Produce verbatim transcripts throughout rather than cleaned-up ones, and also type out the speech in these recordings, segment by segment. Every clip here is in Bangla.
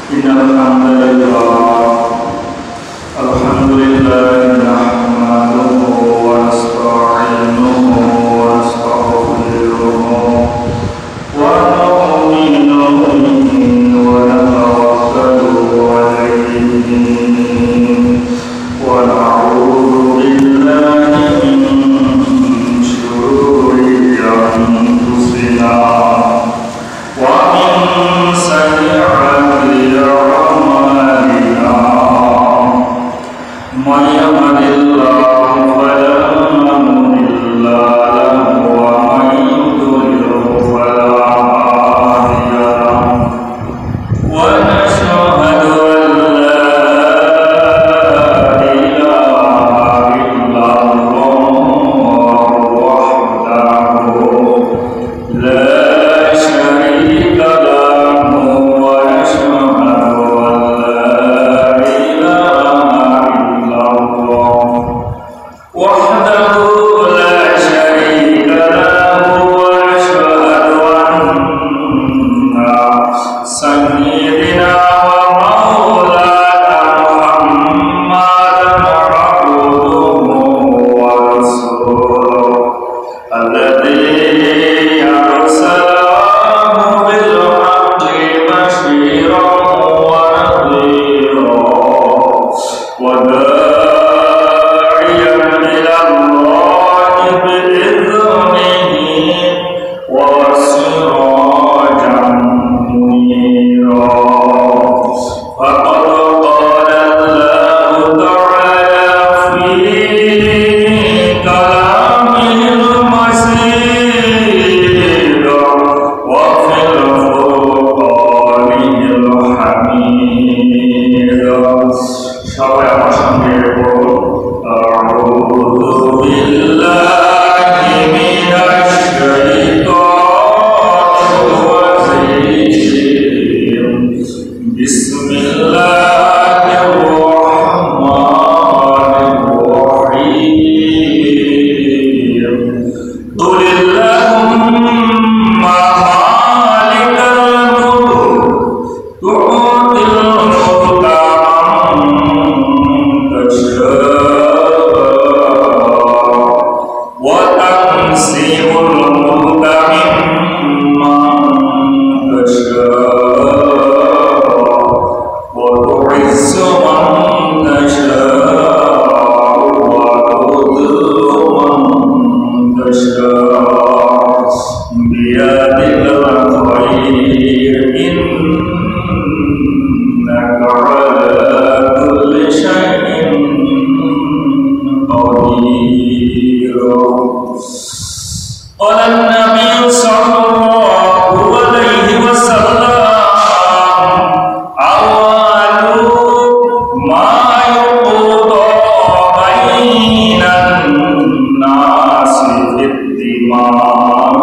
إن الحمد لله الحمد لله نحمده ونستعينه ونستغفره ونؤمن به ونتوكل عليه ونعوذ بالله من شرور أنفسنا ومن سيئات أعمالنا من يهد الله فلا مضل له ومن يضلل فلا هادي له ونشهد أن لا إله إلا الله وحده لا شريك له ونشهد أن لا إله إلا الله وحده لا شريك له ونشهد أن سيدنا ومولانا محمدا عبده ورسوله الذي أرسله بالحق بشيرا ونذيرا وداعيا إلى الله بإذنه وسراجا منيرا فقد قال الله تعالى في كلامه المجيد وفي الفرقان الحميد সবাই আমার সঙ্গে বলুন আউযু বিল্লাহি মিনাশ শাইতানির রাজীম বিসমিল্লাহির রাহমানির রাহিম قل اللهم مالك الملك تؤتي الملك من تشاء وتنزع الملك ممن تشاء وتعز من تشاء وتذل من تشاء بيدك الخير إنك على كل شيء قدير قال النبي صلى الله عليه وسلم أول ما يقضى بين الناس في الدماء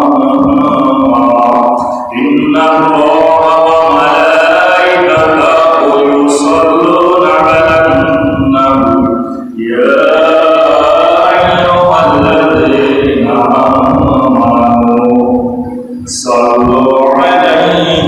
إن الله وملائكته يصلون على النبي يا أيها الذين آمنوا صلوا عليه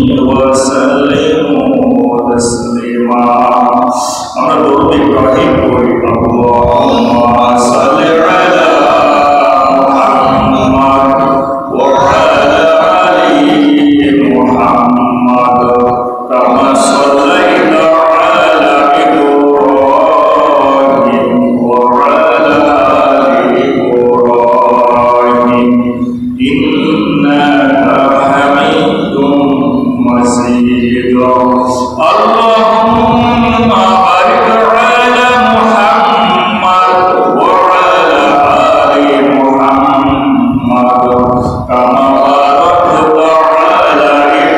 وسلموا تسليما আমরা দরুদ ইব্রাহিম পড়ি আল্লাহুম্মা সাল্লি আলা মুহাম্মাদ ওয়া আলা আলি মুহাম্মাদ কামা সাল্লাইতা আলা ইব্রাহিম ওয়া আলা আলি ইব্রাহিম ইন্নাকা হামিদুম মাজিদ আল্লাহুম্মা বারিক আলা মুহাম্মাদ ওয়া আলা আলি মুহাম্মাদ কামা বারাকতা আলা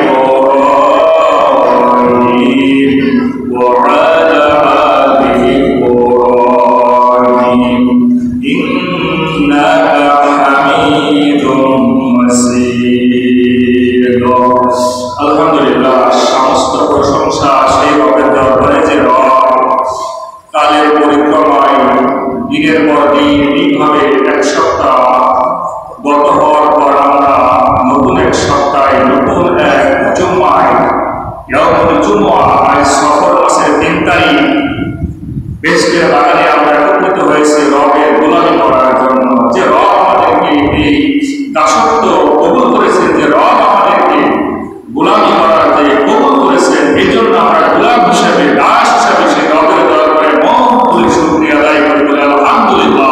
ইব্রাহিম ওয়া আলা আলি ইব্রাহিম ইন্নাকা হামিদুম মাজিদ। আলহামদুলিল্লাহ, সমস্ত প্রশংসা সেই আজ সফর মাসের তিন তারিখ বেহেশতের বাগানে আমরা একত্রিত হয়েছি রবের গোলামি করার জন্য। যে রব আমাদেরকে এই দাসত্ব কবুল করেছেন, যে রব আমাদেরকে গোলামি করার যে কবুল করেছেন, এই জন্য আমরা গোলাম হিসাবে, দাস হিসাবে সে রবের দরবারে মন খুলে শুকরিয়া আদায় করি, বলে আলহামদুলিল্লাহ।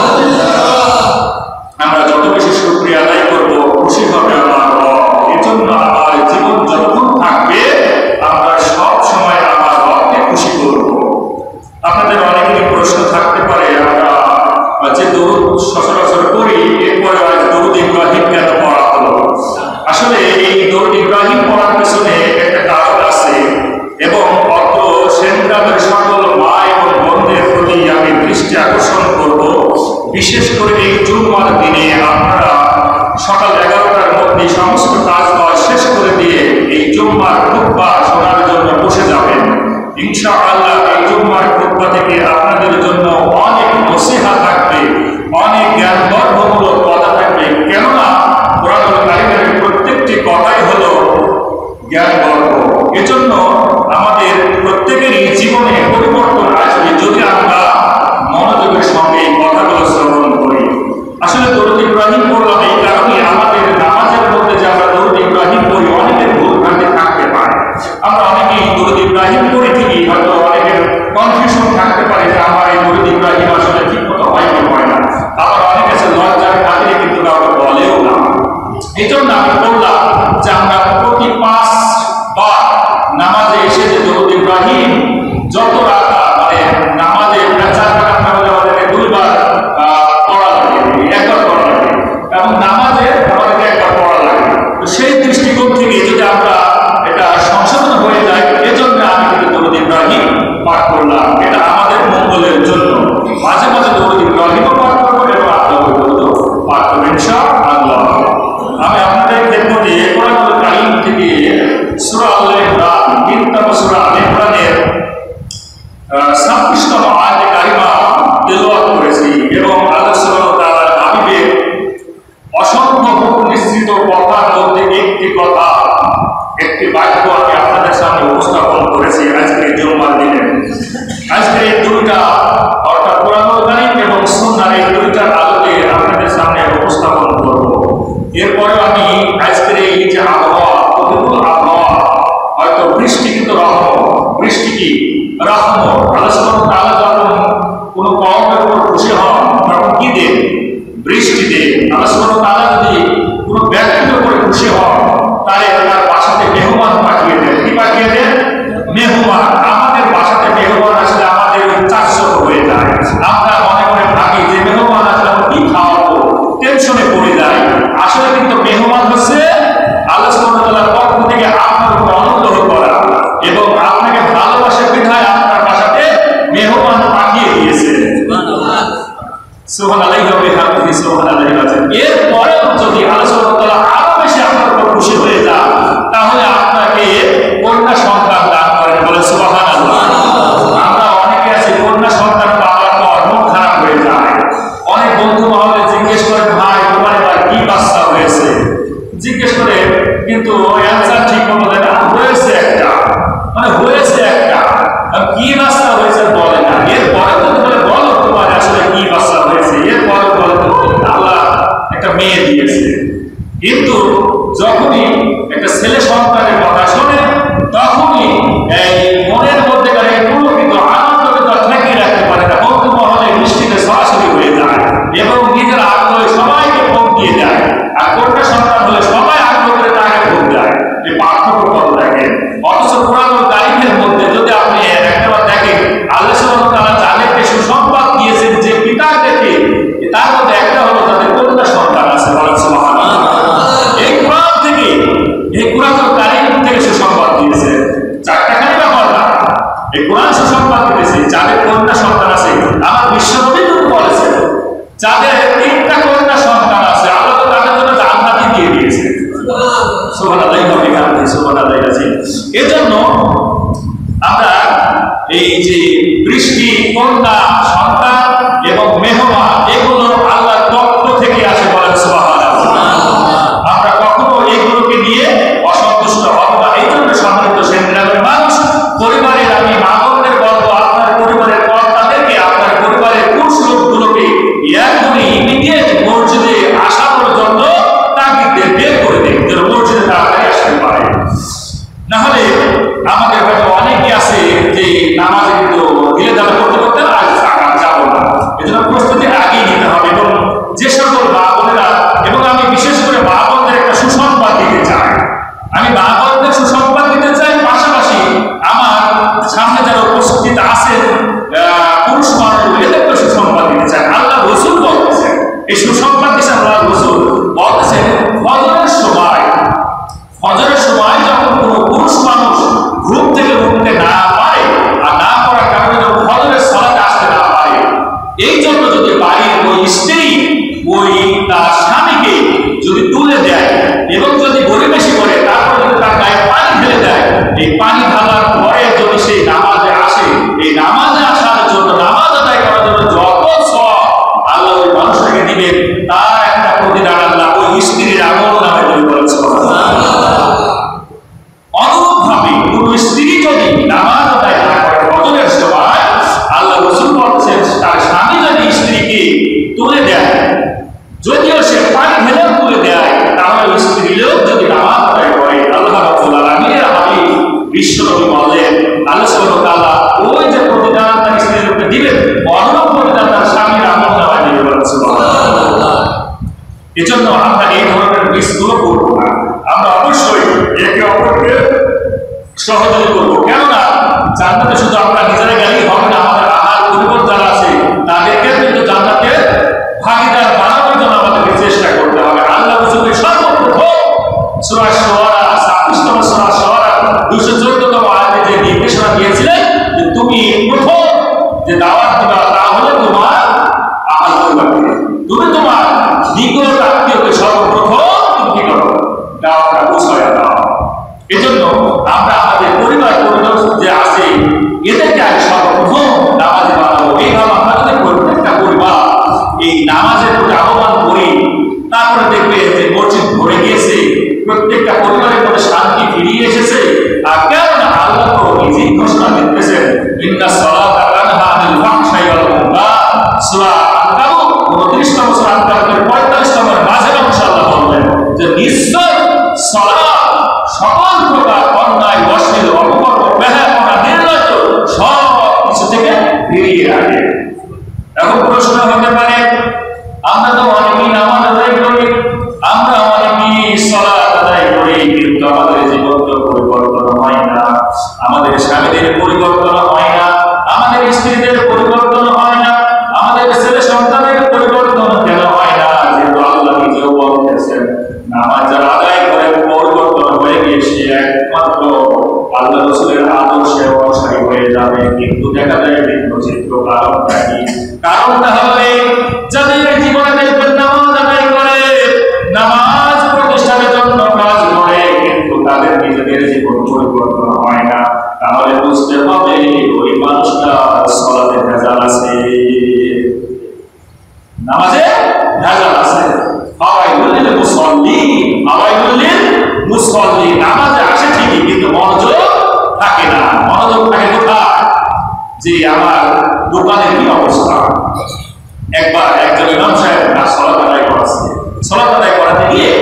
আমরা যত বেশি শুকরিয়া আদায় করবো, খুশি হবে আমার রব। এই জন্য আমার জীবন যতক্ষণ থাকবে আমরা সব সময় আমার রবকে খুশি করব। আপনাদের অনেকেরই প্রশ্ন থাকতে পারে, আমরা যে দরুদ সচরাচর করি, এরপরে আজ দরুদ ইব্রাহিম কেন পড়া হলো? আসলে এই দরুদ ইব্রাহিম পড়ার পেছনে একটা কারণ আছে, এবং অত সেন্দ্রামের সকল মা এবং বোনদের প্রতি আমি দৃষ্টি আকর্ষণ করব। বিশেষ করে এই জুম্মার দিনে আপনারা সকাল এগারোটার মধ্যে সমস্ত কাজ বাজ শেষ করে দিয়ে এই জুম্মার খুতবা শোনার জন্য বসে যাবেন। ইনশাআল্লাহ এই জুম্মার খুতবা থেকে আপনাদের জন্য অনেক নসিহত থাকবে, অনেক জ্ঞানবর্ধমূলক কথা থাকবে। কেননা কোরআনুল কারীমের প্রত্যেকটি কথাই হলো জ্ঞানবর্ধ। এজন্য আমাদের প্রত্যেকেরই জীবনে পরিবর্তন আসবে যদি আমরা মনোযোগের সঙ্গে এই কথাগুলো শ্রবণ করি। আসলে দরুদ ইব্রাহিম পড়লাম এই কারণে, আমাদের নামাজের মধ্যে যে আমরা দরুদ ইব্রাহিম পড়ি, অনেকের ভুল ভ্রান্তি থাকতে পারে। আমরা অনেকেই দরুদ ইব্রাহিম পড়ি ঠিকই, হয়তো অনেকের কনফিউশন থাকতে পারে যে আমার এই দরুদ ইব্রাহিম আসলে ঠিক মতো হয় কি হয় না। আবার অনেক আছে লজ্জার খাতিরে কিন্তু কাউকে বলেও না। এই জন্য আমি বললাম যে আমরা প্রতি পাঁচ বার নামাজে এসে যে দরুদ ইব্রাহিম যত রাখা, মানে নামাজে চার রাকাত নামাজে আমাদেরকে দুইবার পড়া লাগে, একবার পড়া লাগে, এবং নামাজে আমাদেরকে একবার পড়া লাগে। তো সেই দৃষ্টিকোণ থেকে যদি আমরা এটা সংশোধন হয়ে যায়, এজন্য আমি কিন্তু দরুদ ইব্রাহিম পাঠ করলাম। এটা আমাদের মঙ্গলের জন্য। মাঝে মাঝে দরুদ ইব্রাহিমও পাঠ করবো এবং আপনাদের দরুদ পাঠ করবো ইনশাআল্লাহ। আমি আপনাদের খেদমতে কোরআনুল কারীম থেকে সূরা আল ইমরান, তিনতম সূরা আল ইমরানের ছাব্বিশতম আয়াতে কারিমা তেলাওয়াত করেছি, এবং আল্লাহ সুবহানাহু ওয়া তাআলার হাবিবের অসংখ্য নিশ্চিত কথার মধ্যে একটি কথা, একটি বাক্য আমি আপনাদের সামনে উপস্থাপন করেছি আজকের এই জুম্মার দিনে। আজকের এই দুইটা অর্থাৎ কোরআনুল কারীম এবং সুন্নাহর এই দুইটার আলোকে আপনাদের সামনে উপস্থাপন করব। এরপরে আমি আজকের এই যে আবহাওয়া, প্রতিকূল আবহাওয়া, হয়তো বৃষ্টি কিন্তু রহমত, বৃষ্টি কি রহমত। আল্লাহ সুবহানাহু ওয়া তাআলা যখন কোনো কওমের উপর খুশি হন তখন কি দেন? বৃষ্টি দেন। আল্লাহ সুবহানাহু ওয়া তাআলা যদি কোনো ব্যক্তির উপর খুশি হন তাহলে তার বাসাতে মেহমান পাঠিয়ে দেন। কি পাঠিয়ে দেন? মেহমান। আমাদের বাসাতে মেহমান আসলে আমাদের চারশো হয়ে যায়। আমরা মনে মনে ভাবি যে মেহমান আসলে কি খাওয়াবো, টেনশনে পড়ে যায়। আসলে কিন্তু মেহমান হচ্ছে আল্লাহ সুবহানাহু ওয়া তাআলার পক্ষ থেকে আপনার উপর অনুগ্রহ করা, এবং আপনাকে ভালোবাসে বিধায় আপনার বাসাতে মেহমান পাঠিয়ে দিয়েছে। সুবহানাল্লাহি ওয়া বিহামদিহি সুবহানাল্লাহিল আযীম। এরপরেও যদি আল্লাহ সুবহানাহু ওয়া তাআলা আরো বেশি আপনার উপর খুশি হয়ে যান, তাহলে আপনাকে কন্যা সন্তান দান করেন, বলে সুবহানাল্লাহ। আমরা অনেকে আছি কন্যা সন্তান পাওয়ার পর মন খারাপ হয়ে যায়। অনেক বন্ধু মহলে জিজ্ঞেস করে, ভাই তোমার এবার কি বাচ্চা হয়েছে? জিজ্ঞেস করে কিন্তু অ্যান্সার ঠিক মতো দেয় না। হয়েছে একটা, মানে হয়েছে একটা, কি বাচ্চা হয়েছে বলে না। এরপরে তো বলে বলো তোমার আসলে কি বাচ্চা হয়েছে। এরপরে বলে আল্লাহ একটা মেয়ে দিয়েছে। কিন্তু যখনই একটা ছেলে সন্তানের কথা শোনে, তখনই এই মনের মধ্যে পুলকিত আনন্দকে তো ঠেকিয়ে রাখতে পারে না। বন্ধু মহলে বৃষ্টিতে সরাসরি হয়ে যায় এবং নিজের আগ্রহে সবাইকে ভোট দিয়ে যায়। আর কন্যা সন্তান হলে সবাই আগ্রহ করে তাকে ভোট দেয়। এই পার্থক্য কত দেখেন। অথচ কোরআনুল কারীমের মধ্যে যদি আপনি একবার দেখেন, আল্লাহ সুবহানাহু ওয়া তাআলা যাদেরকে সুসংবাদ দিয়েছেন যে পিতাদেরকে, তার মধ্যে একটা হলো তাদের কন্যা সন্তান আছে। বলেন সুবহানাল্লাহ। এই কোরআন থেকে, এই কোরআনুল কারীম থেকে সুসংবাদ দিয়েছে। চারটা খালি ব্যাপার না, এই কোরআন সুসংবাদ দিয়েছে যাদের কন্যা সন্তান আছে। আমার বিশ্বনবী বলেছেন যাদের তিনটা কন্যা সন্তান আছে আল্লাহ তো তাদের জন্য জান্নাতি দিয়ে দিয়েছে। সুবহানাল্লাহি ওয়া বিহামদিহি সুবহানাল্লাহিল আযীম। এজন্য আমরা এই যে বৃষ্টি, কন্যা সন্তান এবং মেহমান, এগুলো আল্লাহর পক্ষ থেকে আসে। বলেন সুবহানাল্লাহ। আমরা কখনো এগুলোকে নিয়ে অসন্তুষ্ট হব না। এই জন্য সম্মানিত সেন্দ্রামের মানুষ আমাদের হয়তো অনেকে আছে যে নামাজে কিন্তু ধীরে ধারা করতে করতে আজ যাবো না, এজন্য প্রস্তুতি আগেই নিতে হবে। এবং যে সকল মা বোনেরা, এবং আমি বিশেষ করে মা বোনদের একটা সুসংবাদ দিতে চাই, আমি মা বোনদের সুসংবাদ দিতে চাই, পাশাপাশি আমার সামনে যারা উপস্থিত আছেন পুরুষ মানুষ, এদেরকে সুসংবাদ দিতে চাই। আল্লাহ রসুল বলতেছেন, এই সুসংবাদ দিচ্ছেন আল্লাহ রসুল বলতেছেন, ফজরের সময় ফজরের সময় যখন কোনো পুরুষ মানুষ ঘুম থেকে উঠতে না পারে, আর না করার কারণে যখন ফজরের সালাতে আসতে না পারে, এই জন্য যদি বাড়ির ওই স্ত্রী ওই তার স্বামীকে যদি তুলে দেয় এবং যদি গরিবেশি করে, তারপর যদি তার গায়ে পানি ঢেলে দেয়, এই পানি ঢালার পরে যদি সেই নামাজে আসে, এই নামাজে আসার জন্য, নামাজ আদায় করার জন্য যত সওয়াব আল্লাহ ওই মানুষটাকে দিবেন, তার একটা প্রতিদান আল্লাহ ওই স্ত্রীর আমল নামে তৈরি করেছে। অনুরূপভাবে কোন স্ত্রী যদি নামাজ আদায় না করে ফজরের সময়, আল্লাহ রাসূল বলেছেন, তার স্বামী যদি স্ত্রীকে তুলে দেয়, যদিও সে পানি ঢেলে তুলে দেয়, তাহলে স্ত্রীও যদি নামাজ আদায় করে, আল্লাহ রাব্বুল আলামিনের হাবিব বিশ্বনবী বললেন, আল্লাহ সুবহানাহু ওয়া তাআলা ওই যে প্রতিদান তার স্ত্রীকে দিবেন, অনুরূপ প্রতিদান তার স্বামীর আমল নামায় দিবেন। সুবহানাল্লাহ। এজন্য আমরা এই ধরনের মিসগুলো করব না, আমরা অবশ্যই একে অপরকে সহযোগী করবো। কেননা জান্নাতে শুধু আমরা নিজেরা গেলেই হবে না, আমাদের আহার পরিবার যারা আছে তাদেরকে কিন্তু জান্নাতে ভাগীদার বানানোর জন্য আমাদেরকে চেষ্টা করতে হবে। আল্লাহ রাসূলের সর্বপ্রথম সূরা শুআরা ছাব্বিশতম সূরা শুআরা দুইশো চৌদ্দতম আয়াতে যে নির্দেশনা দিয়েছিলেন যে তুমি প্রথম যে দাওয়াত দিবা তা হলো তোমার আহার পরিবারকে, তুমি তোমার নিকট আত্মীয়কে সর্বপ্রথম তুমি কি করো, দাওয়াতটা পৌঁছায় দাও। এজন্য আমরা আমাদের পরিবার পরিবার যে আছে এদেরকে আগে সর্বপ্রথম নামাজে বানাবো। এইভাবে আমাদের প্রত্যেকটা পরিবার এই নামাজের প্রতি আহ্বান করি, তারপরে দেখবে যে মসজিদ ভরে গিয়েছে, প্রত্যেকটা পরিবারের মধ্যে শান্তি ফিরিয়ে এসেছে। আর কেননা আল্লাহ তো নিজেই ঘোষণা দিতেছেন, ইন্না সালাতা তানহা আনিল ফাহশাই ওয়াল মুনকার, সূরা আনকাবুত উনত্রিশতম সূরা আনকাবুতের পঁয়তাল্লিশতম মাঝের অংশে আল্লাহ বললেন যে নিশ্চয় সালাত সকল প্রকার অন্যায়, অশ্লীল, অপকর্ম, বেহায়াপনা, নির্লজ্জ সব কিছু থেকে ফিরিয়ে রাখে। এখন প্রশ্ন হতে পারে, আমরা তো অনেকেই নামাজ আদায় করি, আমরা অনেকেই সালাত আদায় করি, কিন্তু আমাদের জীবন তো পরিবর্তন হয় না, আমাদের স্বামীদের পরিবর্তন হয় না, আমাদের স্ত্রীদের পরিবর্তন হয় না, আমাদের ছেলে সন্তানের পরিবর্তন কেন হয় না? যেহেতু আল্লাহ নিজেও বলতেছেন, নামাজ যারা আদায় করে পরিবর্তন হয়ে গিয়েছে একমাত্র আল্লাহ রাসূলের আদর্শে অনুসারী হয়ে যাবে। কিন্তু দেখা যায় ভিন্ন চিত্র। কারণটা কি? কারণটা হবে যাদের জীবনে দেখবেন নামাজ আদায় করে, নামাজ প্রতিষ্ঠানের জন্য কাজ করে, কিন্তু তাদের নিজেদের জীবন পরিবর্তন হয় না, তাহলে বুঝতে হবে ওই মানুষটা সালাতে ভেজাল আছে, নামাজে ভেজাল আছে। ফাওয়াইলুল লিল মুসাল্লিন, ফাওয়াইলুল লিল মুসাল্লিন, নামাজে আসে ঠিকই কিন্তু মনোযোগ থাকে না। মনোযোগ থাকে কোথায়? যে আমার দোকানের কি অবস্থা। একবার একজন ইমাম সাহেব তার সালাত আদায় করেছে, সালাত আদায় করাতে গিয়ে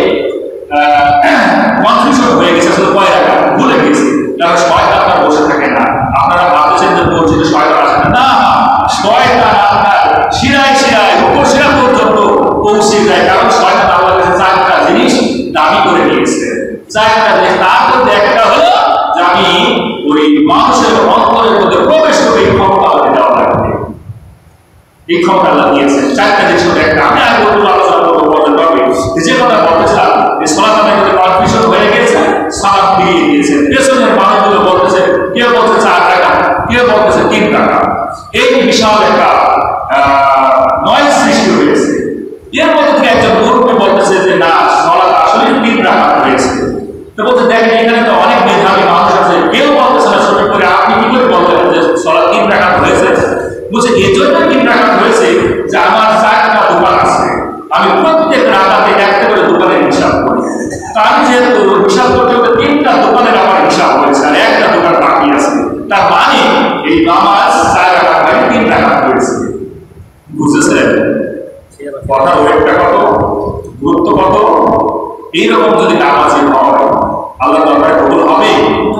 কনফিউশন হয়ে গেছে, আসলে কয় রাকাত ভুলে গেছে। কারণ শয়তান আপনার বসে থাকে না, আপনারা ভাবছেন যে মসজিদে শয়তান আসে না, না, শয়তান আপনার শিরায় শিরায় উপর শিরা পর্যন্ত পৌঁছে যায়। কারণ শয়তান আল্লাহর কাছে চারটা জিনিস দাবি করে নিয়েছে, চারটা জিনিস। তার মধ্যে একটা হলো যে আমি ওই মানুষের অন্তরের মধ্যে প্রবেশ করে এই ক্ষমতা আমাকে দেওয়া লাগবে, এই ক্ষমতা আল্লাহ দিয়েছে। চারটা জিনিস মধ্যে একটা আমি আগে বলবো, আলোচনা করবো বলতে পারবে যে কথা বলতেছিলাম, যে সালাত আদায় করতে কনফিউশন হয়ে গেছে, সালাত ফিরিয়ে দিয়েছে। পেছনের মানুষগুলো বলতেছে, কেউ বলছে চার টাকা, কেউ বলতেছে তিন টাকা। এই বিশাল একটা নয়েজ সৃষ্টি হয়েছে। এর মধ্যে থেকে একজন মুরব্বী বলতেছে যে না, সালাত আসলে তিন রাকাত হয়েছে। তো বলতে দেখেন এখানে তো অনেক মেধাবী মানুষ আছে, কেউ বলতেছে না সঠিক করে, আপনি কি করে বললেন যে সালাত তিন রাকাত হয়েছে? বলছে এই জন্য তিন রাকাত হয়েছে যে আমার চারটা দোকান আছে, আমি প্রত্যেক রাকাতে একটা করে দোকানের হিসাব করি। তার যেহেতু হিসাব করতে করতে তিনটা দোকানের আমার হিসাব হয়েছে আর একটা দোকান বাকি আছে, তার মানে এই নামাজ চার রাকাত মানে তিন রাকাত হয়েছে। বুঝেছেন কথা? ওয়েটটা কত, গুরুত্ব কত? এইরকম যদি নামাজে হয় আল্লাহ দরবারে কবুল হবে?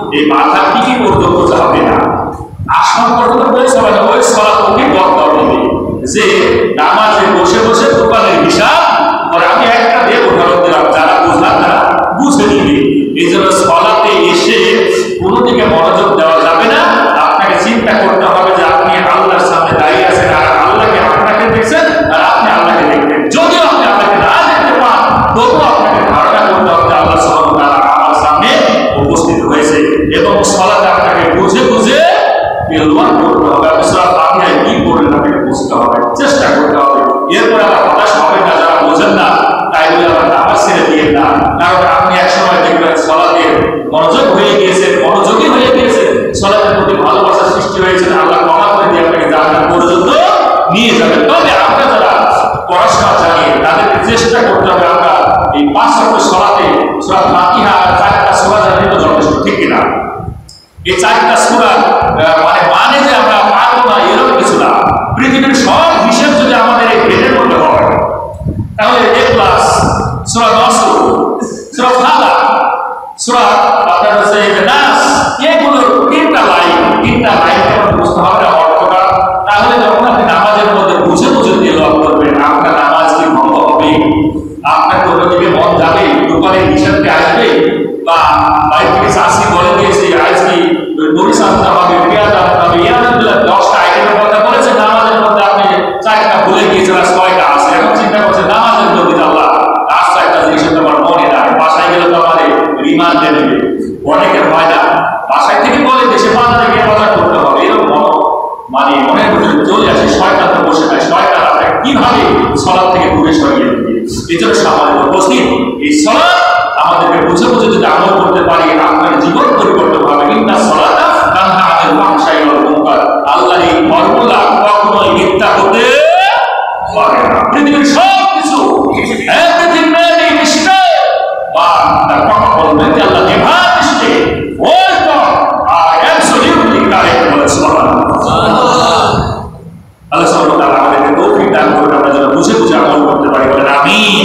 এই মাথা টিকি পর্যন্ত যাবে না, আসন পর্যন্ত পৌঁছাবে না। ওই সলাতকে করতে হবে যে নামাজে বসে বসে দোকানের হিসাব আর আমি একটা দিয়ে উদাহরণ দিলাম, যারা বোঝার তারা বুঝে নিবে। এই জন্য সলাতে এসে কোনো দিকে মনোযোগ দেওয়া যাবে না। আপনাকে চিন্তা করতে হবে যে আপনি আল্লাহর সামনে দাঁড়িয়ে আছেন, আর আল্লাহকে আপনাকে দেখছেন আর আপনি আল্লাহকে দেখবেন। যদিও আপনি আল্লাহকে না দেখতে পান, তবুও আপনাকে ধারণা করতে হবে আল্লাহ সুবহানাহু ওয়া তাআলা আমার সামনে উপস্থিত হয়েছে। এবং সলাতে আপনাকে বুঝে বুঝে তেলাওয়াত করতে হবে। আপনি সূরা ফাতিহায় কি পড়লেন আপনাকে বুঝতে হবে, চেষ্টা করতে হবে। এরপর আবার হতাশ হবেন না, যারা বোঝেন না তাই বলে আবার নামাজ ছেড়ে দিয়ে না। কারণ আপনি এক সময় দেখবেন সলাতে মনোযোগ হয়ে গিয়েছেন, মনোযোগী হয়ে গিয়েছেন, সলাতের প্রতি ভালোবাসা সৃষ্টি হয়েছে, আল্লাহ ক্ষমা করে দিয়ে আপনাকে জান্নাত পর্যন্ত নিয়ে যাবেন। তবে আমরা যারা পড়াশোনা জানি তাদেরকে চেষ্টা করতে হবে আমরা এই পাঁচ ওয়াক্ত সলাতে সূরা ফাতিহা আর চারটা সূরা জানি তো যথেষ্ট, ঠিক কিনা? এই চারটা সূরা মানে মানে যে আমরা পারবো না এরকম কিছু না। পৃথিবীর সব হিসেব যদি আমাদের এই ব্রেনের মধ্যে হয় তাহলে এ প্লাস সূরা নসর, সূরা ফালাক, সূরা আপনার হচ্ছে এই নাস, এগুলো তিনটা লাইন, তিনটা লাইন আমাদের বুঝতে হবে অর্থটা। তাহলে যখন আপনি নামাজের মধ্যে বুঝে বুঝে তেলাওয়াত করবেন, আপনার নামাজ কি ভঙ্গ হবে? আপনার কোনো দিকে মন যাবে, দোকানের হিসাবকে আসবে, বা বাইক থেকে চাষি বলে দিয়েছে আজকে মরিচ আনতে হবে, পেঁয়াজ আনতে হবে, ইয়ারহামদুলিল্লাহ দশটা আইটেমের কথা বলেছে, নামাজের মধ্যে আপনি চারটা ভুলে গিয়েছেন আর ছয়টা আছে। এখন চিন্তা করছেন নামাজের মধ্যে আল্লাহ আর চারটা জিনিস তো আমার মনে নাই, বাসায় গেলে তো আমাদের রিমান্ডে নেবে। অনেকের হয় না, বাসায় থেকে বলে দেশে বাজারে গিয়ে বাজার করতে হবে, এরকম মানে মনের ভিতরে চলে আসে। শয়তান তো বসে নাই, শয়তান আপনাকে কিভাবে সলাৎ থেকে দূরে সরিয়ে দিবে। এই জন্য সামান্য উপস্থিত এই সলাৎ আমাদেরকে বুঝে বুঝে যদি আমল করতে পারি আপনার জীবন পরিবর্তন হবে। ইন্না সলাতা তানহা আনিল ফাহশাই ওয়াল মুনকার। আল্লাহর এই ফর্মুলা কখনোই মিথ্যা হতে পারে না। পৃথিবীর সব কিছু এভরিথিং মেড ইন মিস্টেক, বা তার কথা বলবেন যে আল্লাহ নেভার মিস্টেক, ওয়াজ গড আর অ্যাবসলিউটলি কারেক্ট বলে সুবহানাল্লাহ। আল্লাহ সুবহানাহু ওয়া তাআলা আমাদেরকে তৌফিক দান করুন, আমরা যেন বুঝে বুঝে আমল করতে পারি। বলেন আমিন।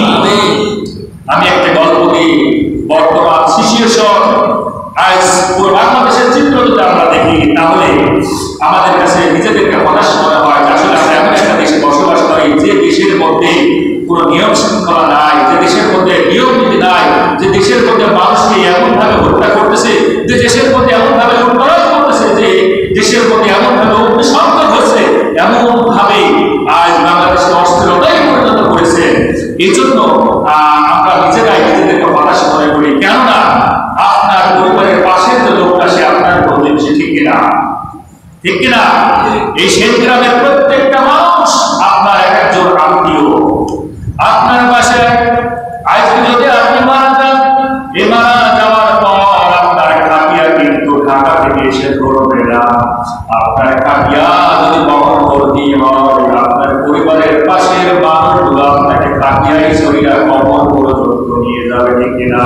আমি একটা গল্প দিই। বর্তমান সিচুয়েশন আজ পুরো বাংলাদেশের চিত্র যদি আমরা দেখি তাহলে আমাদের কাছে নিজেদেরকে হতাশ মনে হয়। আসলে আমরা এমন একটা দেশে বসবাস করি যে দেশের মধ্যে কোনো নিয়ম শৃঙ্খলা নাই, যে দেশের মধ্যে নিয়ম নীতি নাই, যে দেশের মধ্যে মানুষকে এমন ভাবে হত্যা করতেছে, যে দেশের মধ্যে এমন ভাবে লুটতরাজ করতেছে, যে দেশের মধ্যে এমন ভাবে অগ্নিসংযোগ হচ্ছে, এমন ভাবে আজ বাংলাদেশে অস্থিরতাই পরিণত করেছে। এই জন্য আমরা নিজেরাই নিজেদেরকে হতাশ মনে করি। কেননা আপনার পরিবারের পাশের যে লোকটা সে আপনার প্রতিবেশী, ঠিক কিনা? ঠিক কিনা? এই সেন গ্রামের প্রত্যেকটা মানুষ আপনার এক একজন আত্মীয়। আপনার পাশে আজকে যদি আপনি মারা যান, এ মারা যাওয়ার পর আপনার খাটিয়া কিন্তু ঢাকা থেকে এসে করবে না। আপনার খাটিয়া যদি বহন করতে হয়, আপনার পরিবারের পাশের মানুষগুলো আপনাকে খাটিয়াই শরীরা কবর পর্যন্ত নিয়ে যাবে, ঠিক কিনা?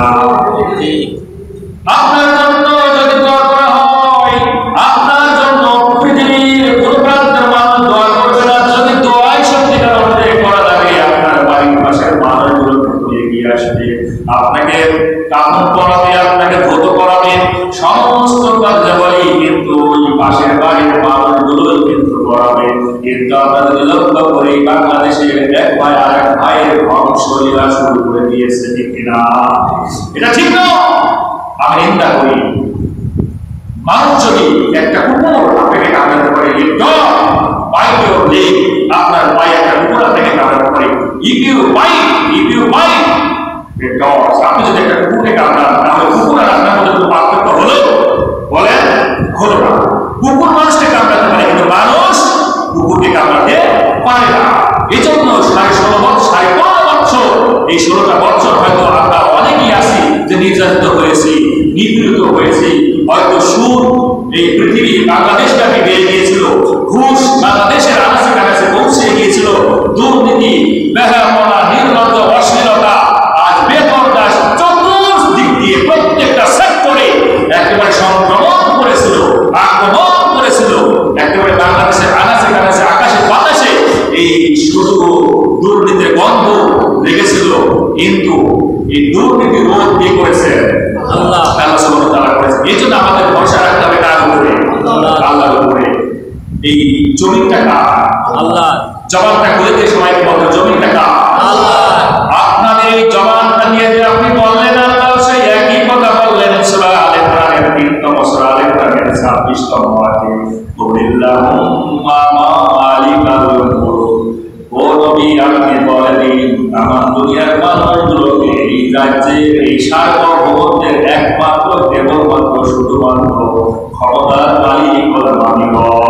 আপনার জন্য যদি দোয়া করা হয়, আপনার জন্য পৃথিবীর কোন প্রান্তের মানুষ দোয়া করবে না। যদি দোয়াই সত্যিকার অর্থে করা লাগে, আপনার বাড়ির পাশের মানুষগুলো কিন্তু এগিয়ে আসবে, আপনাকে কাফন করাবে, আপনাকে ধৌত করাবে, সমস্ত কার্যাবলী কিন্তু ওই পাশের বাড়ির মানুষগুলো কিন্তু করাবে। কিন্তু আমরা যদি লক্ষ্য করি বাংলাদেশের এক ভাই আর এক ভাইয়ের ধ্বংস লীলা শুরু করে দিয়েছে, ঠিক কিনা? এটা ঠিক না। আমি নিন্দা করি। মানুষ যদি একটা কুকুর আপনাকে কামড়াতে পারে, আপনার পায়ে একটা কুকুর আপনাকে কামড়াতে পারে, if you bite if you bite আপনি যদি একটা কুকুরকে কামড়ান তাহলে কুকুর আর আপনার মধ্যে কোনো পার্থক্য হলো? বলেন হলো না। কুকুর মানুষকে কামড়াতে পারে কিন্তু মানুষ কুকুরকে কামড়াতে পারে না। এই জন্য সাড়ে ষোলো বছর সাড়ে পনেরো বছর এই ষোলোটা বছর হয়তো আমরা অনেকেই আছি যে নির্যাতিত হয়েছি, নিপীড়িত হয়েছি। হয়তো সুদ এই পৃথিবী বাংলাদেশ ব্যাপী বেড়ে গিয়েছিল, ঘুষ বাংলাদেশের আনাচে কানাচে পৌঁছে গিয়েছিল, দুর্নীতি, বেহায়াপনা, নির্লজ্জ, অশ্লীলতা আজ বেপরদাস চতুর্দিক দিয়ে প্রত্যেকটা সেক্টরে একেবারে সংক্রমণ করেছিল, আক্রমণ করেছিল। একেবারে বাংলাদেশের আনাচে কানাচে আকাশে বাতাসে এই শুধু দুর্নীতির গন্ধ লেগেছিল। কিন্তু এই দুর্নীতি রোধ দিয়ে করেছে আল্লাহ, আল্লাহ সুবহানাহু ওয়া তাআলা করেছে। এই জন্য আমাদের এই জমিটা কার? আল্লাহ। জবানটা খুলে দিয়ে সবাইকে বলতে, জমিটা কার? আল্লাহ। আপনাদের এই জবানটা দিয়ে যে আপনি বললেন, আল্লাহ সেই একই কথা বললেন সূরা আলে ইমরানের তিনতম সূরা আলে ইমরানের ছাব্বিশতম আয়াতে, কুলিল্লাহুম্মা মালিকাল মুলক, ও নবী আপনি বলে দিন আমার দুনিয়ার মানুষগুলোকে এই রাজ্যের এই সার্বভৌমত্বের একমাত্র কেবলমাত্র শুধুমাত্র ক্ষমতার মালিক হলেন আমি।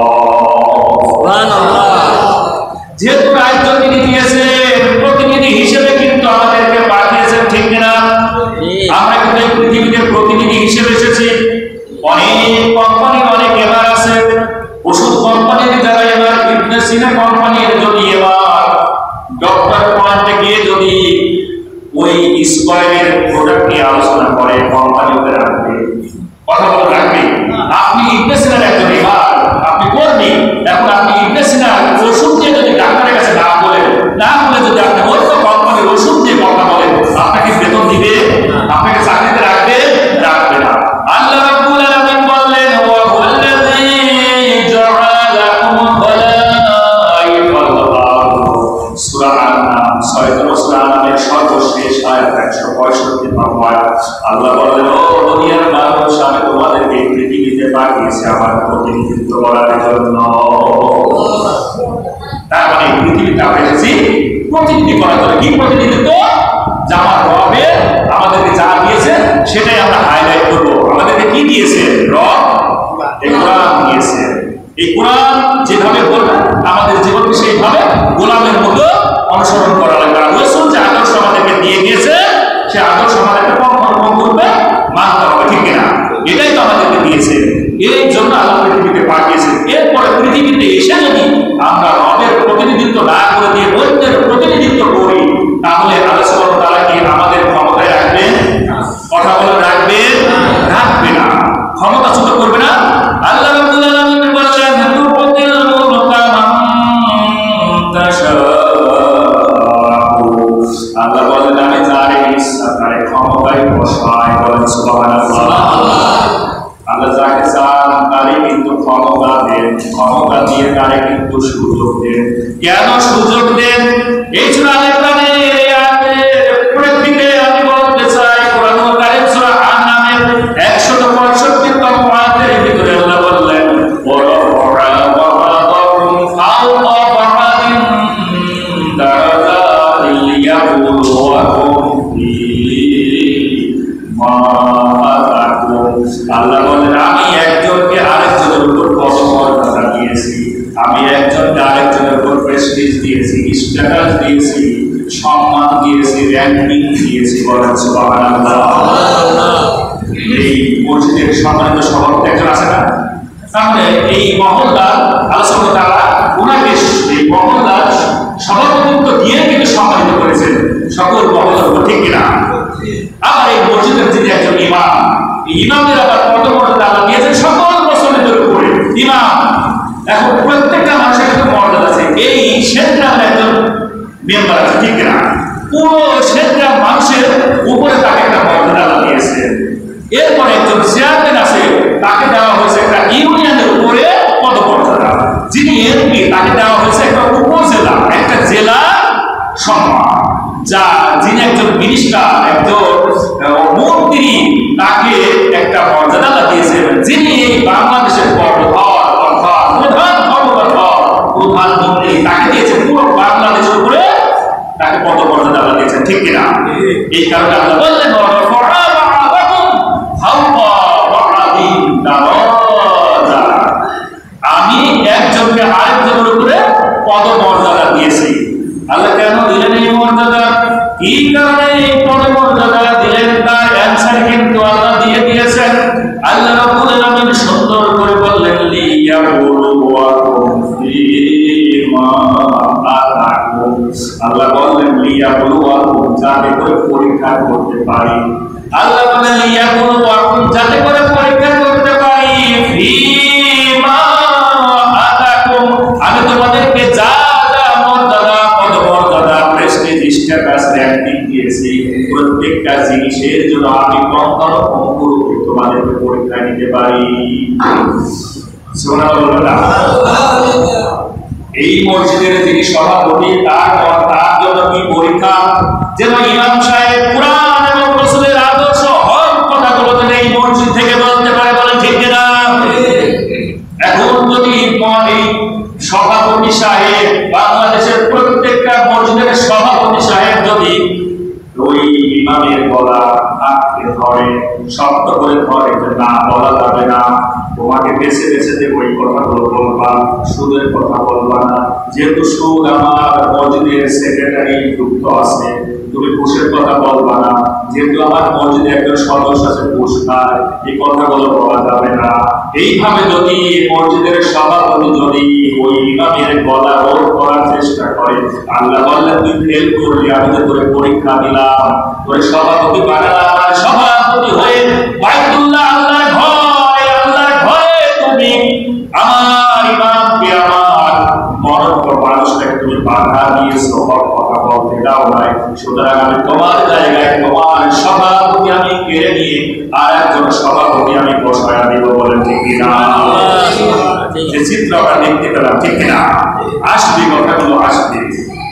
যেহেতু রাজ্য তিনি দিয়েছেন, প্রতিনিধি হিসেবে কিন্তু আমাদেরকে পাঠিয়েছেন, ঠিক না? আমরা কিন্তু এই পৃথিবীতে প্রতিনিধি হিসেবে এসেছি। অনেক কোম্পানির অনেক এবার আছে, ওষুধ কোম্পানির যারা এবার ইবনে সিনা কোম্পানির যদি এবার ডক্টর পয়েন্টে গিয়ে যদি ওই স্কয়ারের প্রোডাক্ট নিয়ে আলোচনা করে কোম্পানিতে রাখবে, কথা বলে রাখবে। আপনি ইবনে সিনার একজন এবার আপনি কর্মী, এখন আপনি ইবনে সিনার ওষুধ দিয়ে যদি ডাক্তারের কাছে না বলেন, না বলে যদি আপনি ওই কোম্পানির ওষুধ দিয়ে কথা বলেন, আপনাকে বেতন দিবে? আপনাকে চাকরিতে রাখবে? রাখবে না। আল্লাহ রাব্বুল আলামিন বললেন, ওয়া হুয়াল্লাযী জাআলাকুম খালাইফাল আরদ, সূরা আন-নাম ছয়তম সূরা আন-নামের সর্বশেষ আয়াত একশো পঁয়ষট্টি নম্বর আয়াত। আল্লাহ বললেন, ও দুনিয়ার মানুষ, আমি তোমাদেরকে পৃথিবীতে পাঠিয়েছি আমার প্রতিনিধিত্ব করার জন্য। তার মানে পৃথিবীতে আমরা এসেছি প্রতিনিধি করার জন্য। কি প্রতিনিধিত্ব? যে আমার রবে আমাদেরকে যা দিয়েছে সেটাই আমরা হাইলাইট করবো। আমাদেরকে কি দিয়েছে? রব এই কোরআন দিয়েছে। এই কোরআন যেভাবে বলবে আমাদের জীবনকে সেইভাবে গোলামের মতো অনুসরণ করা লাগবে। রাসূল যে আদর্শ আমাদেরকে দিয়ে গিয়েছে সে আদর্শ আমাদেরকে কর্ম করবে, মানতে হবে, ঠিক না? এটাই তো আমাদেরকে দিয়েছে, এই জন্য আল্লাহ পৃথিবীতে পাঠিয়েছে। এরপরে পৃথিবীতে এসে যদি আমরা রবের প্রতিনিধিত্ব না করে দিয়ে বৈদ্যের প্রতিনিধিত্ব করি, তাহলে আল্লাহ সুবহানাহু ওয়া তাআলা কি আমাদের ক্ষমতায় রাখবেন? কথা বলে রাখবেন? রাখবে না। ক্ষমতা ছোট করবে না। আল্লাহ রাব্বুল আলামিন বলেন, তুতিল মুলকা মান তাশাউ, আল্লাহ বলেন আমি যারে ইচ্ছা তারে ক্ষমতায় বসাই। বলেন সুবহানাল্লাহ। আল্লাহ যাকে চান তারে কিন্তু ক্ষমতা দেন, ক্ষমতা দিয়ে তারে কিন্তু সুযোগ দেন। কেন সুযোগ দেন? এই সূরা আলে ইমরানের এই আয়াতের প্রেক্ষিতে আমি বলতে চাই, কোরআনুল কারীম সূরা আন-নামের একশো পঁয়ষট্টি তম আয়াতের ভিতরে আল্লাহ বললেন, ওয়া রাফা বা'দাকুম ফাওকা বা'দিন দারাজাতিন লিয়াবলুয়াকুম ফীমা আতাকুম। আল্লাহ বলেন আমি একজনকে আরেকজনের উপর পদমর্যাদা দিয়েছি, আমি একজনকে আরেকজনের উপর প্রেস্টিজ দিয়েছি, স্ট্যাটাস দিয়েছি, সম্মান দিয়েছি, র্যাঙ্কিং দিয়েছি। বলেন সুবহানাল্লাহ। এই মসজিদের সম্মানিত সভাপতি একজন আছে না? তাহলে এই মহল্লার আল্লাহ সুবহানাহু ওয়া তাআলা ওনাকে এই মহল্লার সভাপতিত্ব দিয়ে কিন্তু সম্মানিত করেছেন সকল মহল্লার, ঠিক কিনা? আবার এই মসজিদের যিনি একজন ইমাম, এই ইমামের আবার পদমর্যাদা আল্লাহ দিয়েছেন সকল মুসলিমদের উপরে। ইমাম এখন প্রত্যেকটা মানুষের একটা মর্যাদা আছে। এই সেন্ট্রাল একজন মেম্বার আছে, ঠিক না? পুরো সেন্ট্রাল মানুষের উপরে তাকে একটা মর্যাদা আল্লাহ দিয়েছেন। এরপরে একজন চেয়ারম্যান আছে, তাকে দেওয়া হয়েছে একটা ইউনিয়নের উপরে পদমর্যাদা। যিনি এমপি তাকে দেওয়া হয়েছে একটা উপজেলা, একটা জেলা সম্মান। যা যিনি একজন মিনিস্টার, একজন মন্ত্রী, তাকে একটা মর্যাদা দিয়েছেন। যিনি এই বাংলাদেশের কর্ণধার অর্থাৎ প্রধান ক্ষমতাধর প্রধানমন্ত্রী, তাকে দিয়েছেন পুরো বাংলাদেশের উপরে তাকে পদমর্যাদা দিয়েছেন, ঠিক কিনা? এই কারণে আল্লাহ বললেন, আমি একজনকে আরেকজনের উপরে পদমর্যাদা দিয়েছি। আল্লাহ কেন দিলেন এই মর্যাদা? কি কারণে এই পদমর্যাদা দিলেন তার অ্যানসার কিন্তু আল্লাহ দিয়ে দিয়েছেন। আল্লাহ রাব্বুল আলামিন সুন্দর করে বললেন, লিয়াবলুয়াকুম ফীমা আতাকুম। আল্লাহ বললেন লিয়াবলুয়াকুম, যাতে করে পরীক্ষা করতে পারি। আল্লাহ বললেন লিয়াবলুয়াকুম, যাতে করে পরীক্ষা করতে পারি। ফীমা আতাকুম, আমি তোমাদেরকে যা প্রত্যেকটা জিনিসের জন্য আমি তোমাদেরকে পরীক্ষা নিতে পারি। এই মসজিদের যিনি সভাপতি তার তার জন্য কি পরীক্ষা, যেন ইমাম সাহেব কুরআন এবং রাসূলের আদর্শ হক কথাগুলো যেন এই মসজিদ থেকে বলতে পারে, বলেন ঠিক কিনা? এখন যদি এই সভাপতি সাহেব, বাংলাদেশের প্রত্যেকটা মসজিদের সভাপতি সাহেব যদি ওই ইমামের গলা আটকে ধরে, শক্ত করে ধরে যে না বলা যাবে না, তোমাকে বেছে বেছে দেব, ওই কথাগুলো বলবা, সুদের কথা বলবা না, যেহেতু সুদ আমার মসজিদের সেক্রেটারি যুক্ত আছে, তুমি ঘুষের কথা বলবা না, যেহেতু আমার মসজিদে একজন সদস্য আছে ঘুষ খায়, এই কথাগুলো বলা যাবে না। এইভাবে যদি মসজিদের সভাপতি যদি ওই ইমামের গলা রোধ করার চেষ্টা করে, আল্লাহ বললেন তুই ফেল করলি, আমি তো তোরে পরীক্ষা দিলাম, তোরে সভাপতি বানালাম, আর সভাপতি হয়ে বাইতুল্লাহ আল্লাহর ঘরে আল্লাহর ঘরে তুমি আমার ইমামকে, আমার মরক্ষ মানুষটাকে তুমি বাধা দিয়েছো, কথা বলতে দাও নাই। সুতরাং আমি তোমার জায়গায় তোমার সভাপতি আমি কেড়ে নিয়ে আর একজন সভাপতি আমি বসায়া দিব, বলেন ঠিক কিনা? যে চিত্র আমরা দেখতে পেলাম, ঠিক কিনা? আসবে কথাগুলো আসবে,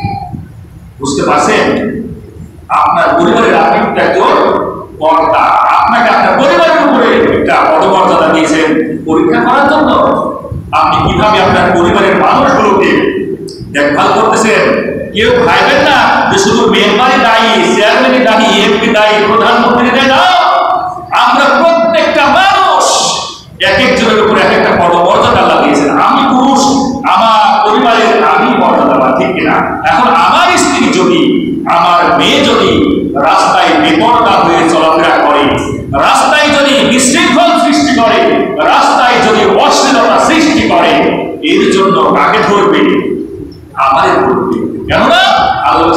বুঝতে পারছেন? আপনার পরিবারের আপনি একজন কর্তা, আপনাকে আপনার পরিবারের উপরে একটা পদমর্যাদা দিয়েছেন পরীক্ষা করার জন্য। আপনি কিভাবে আপনার পরিবারের মানুষগুলোকে দেখভাল করতেছেন? কেউ ভাইবেন না যে শুধু মেম্বারই দায়ী, চেয়ারম্যানই দায়ী, এমপি দায়ী, প্রধানমন্ত্রী দায়ী না। আমরা প্রত্যেকটা মানুষ এক একজনের উপরে এক একটা পদমর্যাদা আল্লাহ দিয়েছেন। আমি পুরুষ, আমার পরিবারের আমি মর্যাদাবান, ঠিক কিনা? এখন আমার স্ত্রী যদি, আমার মেয়ে যদি রাস্তায় বেপরদা হয়ে চলাফেরা করে, রাস্তায় যদি বিশৃঙ্খল সৃষ্টি করে, রাস্তায় যদি অশ্লীলতা সৃষ্টি করে, এর জন্য কাকে ধরবে? আমাদের ধরবে। কেননা আল্লাহ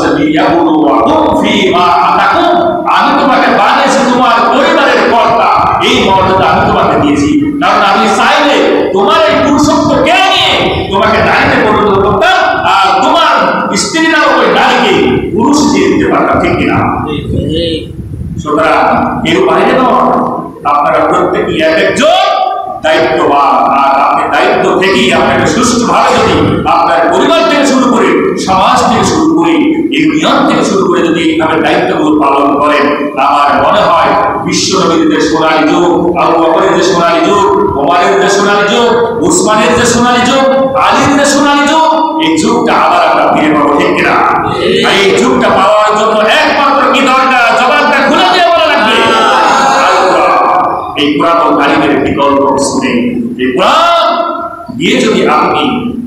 আমি তোমাকে বানিয়েছি তোমার পরিবারের কর্তা, এই মর্যাদা আমি তোমাকে দিয়েছি। কারণ আমি চাইলে তোমার এই পুরুষত্ব কেড়ে নিয়ে তোমাকে নারীতে পরিণত করতাম, আর তোমার স্ত্রীরা ওই নারীকে পুরুষ দিয়ে দিতে পারতাম, ঠিক কিনা? সুতরাং কেউ বাইরে নয়, আপনারা প্রত্যেকেই এক একজন দায়িত্ববান, আর আপনি দায়িত্ব থেকেই আপনাকে সুষ্ঠুভাবে যদি আপনার পরিবার থেকে শুরু করে, সমাজ থেকে শুরু করে, ইউনিয়ন থেকে শুরু করে যদি এইভাবে দায়িত্বগুলো পালন করেন, আমার মনে হয় বিশ্ব নবীর যে সোনালী যুগ, আবু বকরের যে সোনালী যুগ, ওমরের যে সোনালী যুগ, উসমানের যে সোনালী যুগ, আলীর যে সোনালী যুগ, এই যুগটা আবার আমরা ফিরে পাবো, ঠিক কিনা? আর এই যুগটা পাওয়ার জন্য একমাত্র কি দরকার? জবাবটা খুলে দিয়ে বলা লাগবে এই পুরাতন কারিমের একটি গল্প শুনে, এই কোরআন দিয়ে যদি আপনি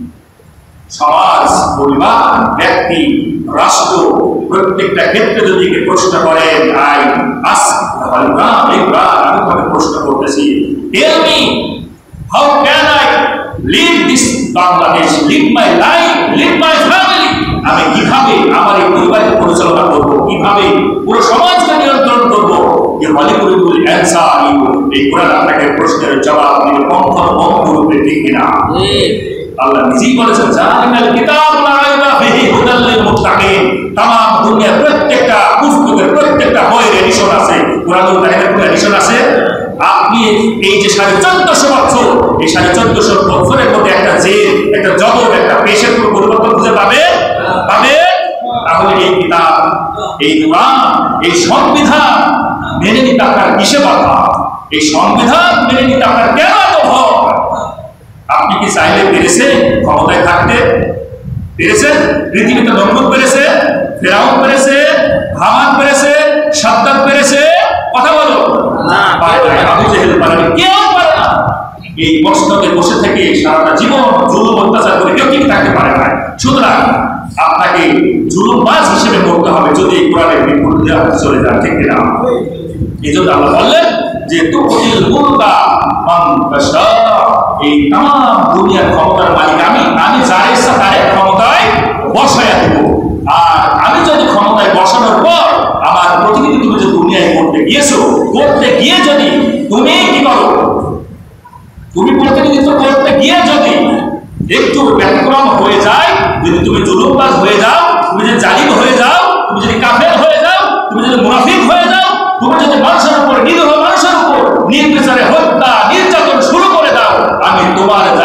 সমাজ, পরিবার, ব্যক্তি, রাষ্ট্র প্রত্যেকটা ক্ষেত্রে যদি প্রশ্ন করেন, আই আস্ক আমি তোমাকে প্রশ্ন করতেছি, tell me how can I live this Bangladesh, live my life, live my family, আমি কিভাবে আমার এই পরিবারকে পরিচালনা করব, কিভাবে পুরো সমাজকে নিয়ন্ত্রণ করব? এই হলিউডুল অ্যানসার, এই কোরআন আপনাকে প্রশ্নের জবাব দিবে কখনো বন্ধ রূপে, ঠিক কিনা? আল্লাহ নিজেই বলেছেন জালিকাল কিতাব লা রাইবা ফিহি হুদাল লিল মুত্তাকিন। तमाम দুনিয়ার প্রত্যেকটা পুস্তকের প্রত্যেকটা বইয়ের এডিশন আছে, কোরআনুল কারীমের কোনো এডিশন আছে? আপনি এই যে সাড়ে চোদ্দশো বছর, এই সাড়ে চোদ্দশো বছরের মধ্যে একটা যে একটা জগৎ, একটা পেশের কোনো পরিবর্তন খুঁজে পাবে পাবে? তাহলে এই কিতাব, এই কোরআন, এই সংবিধান মেনে নিতে আপনার কিসে বাধা? এই সংবিধান মেনে নিতে আপনার কেন এত ভয়? আপনি কি চাইলে পেরেছে ক্ষমতায় থাকতে? পেরেছেন? পৃথিবীতে নমরুদ পেরেছে, ফেরাউন পেরেছে, হামান পেরেছে, সাদ্দাত পেরেছে? কথা বলো না, পারে না। আবু জেহেল পারে না, কেউ পারে না। এই মস্তকে বসে থেকে সারাটা জীবন জুলুম অত্যাচার করে কেউ ঠিক থাকতে পারে না। সুতরাং আপনাকে জুলুমবাজ হিসেবে করতে হবে যদি এই কোরআনের বিপরীতে আপনি চলে যান, ঠিক কিনা? এই জন্য আল্লাহ বললেন যে তুতিল মুলকা মান তাশা, এই तमाम দুনিয়ার ক্ষমতার মালিক আমি, আমি যার ইচ্ছা তারে ক্ষমতায় বসায়া দেব। আর আমি যদি ক্ষমতায় বসানোর পর আমার প্রতিনিধি তুমি যে দুনিয়ায় করতে গিয়েছো, করতে গিয়ে যদি তুমি কি করো, তুমি প্রতিনিধিত্ব করতে গিয়ে যদি একটু ব্যতিক্রম হয়ে যায়, যদি তুমি জুলুমবাজ হয়ে যাও, তুমি যদি জালিম হয়ে যাও, তুমি যদি কাফের হয়ে যাও, তুমি যদি মুনাফিক হয়ে যাও, তুমি যদি মানুষের উপর, নিরীহ মানুষের উপর নির্বিচারে হত্যা নির্যাতন শুরু করে দাও, আমি তোমার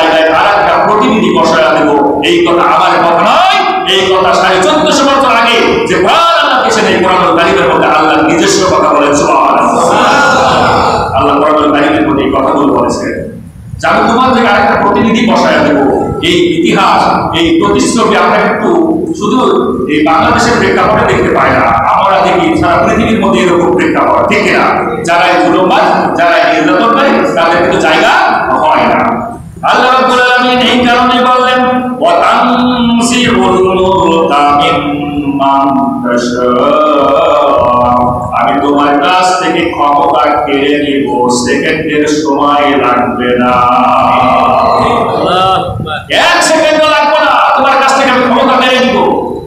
যে আমি তোমার থেকে আরেকটা প্রতিনিধি বসায় দেবো। এই ইতিহাস, এই প্রতিশ্রুতি আমরা কিন্তু শুধু এই বাংলাদেশের প্রেক্ষাপটে দেখতে পাই না, আমরা দেখি সারা পৃথিবীর মধ্যে এরকম প্রেক্ষাপট, ঠিক না? যারা এই জুলুমবাজ, যারা এই নির্যাতনকারী, তাদের কিন্তু জায়গা হয় না। আল্লাহ রাব্বুল আলামিন এই কারণে বললেন ওয়া তানসিরুল মুলকা মিম্মান তাশা, আমি তোমার কাছ থেকে ক্ষমতা কেড়ে নিব, সেকেন্ডের সময় লাগবে না, এক সেকেন্ড লাগবে না, তোমার কাছ থেকে আমি ক্ষমতা কেড়ে নিব।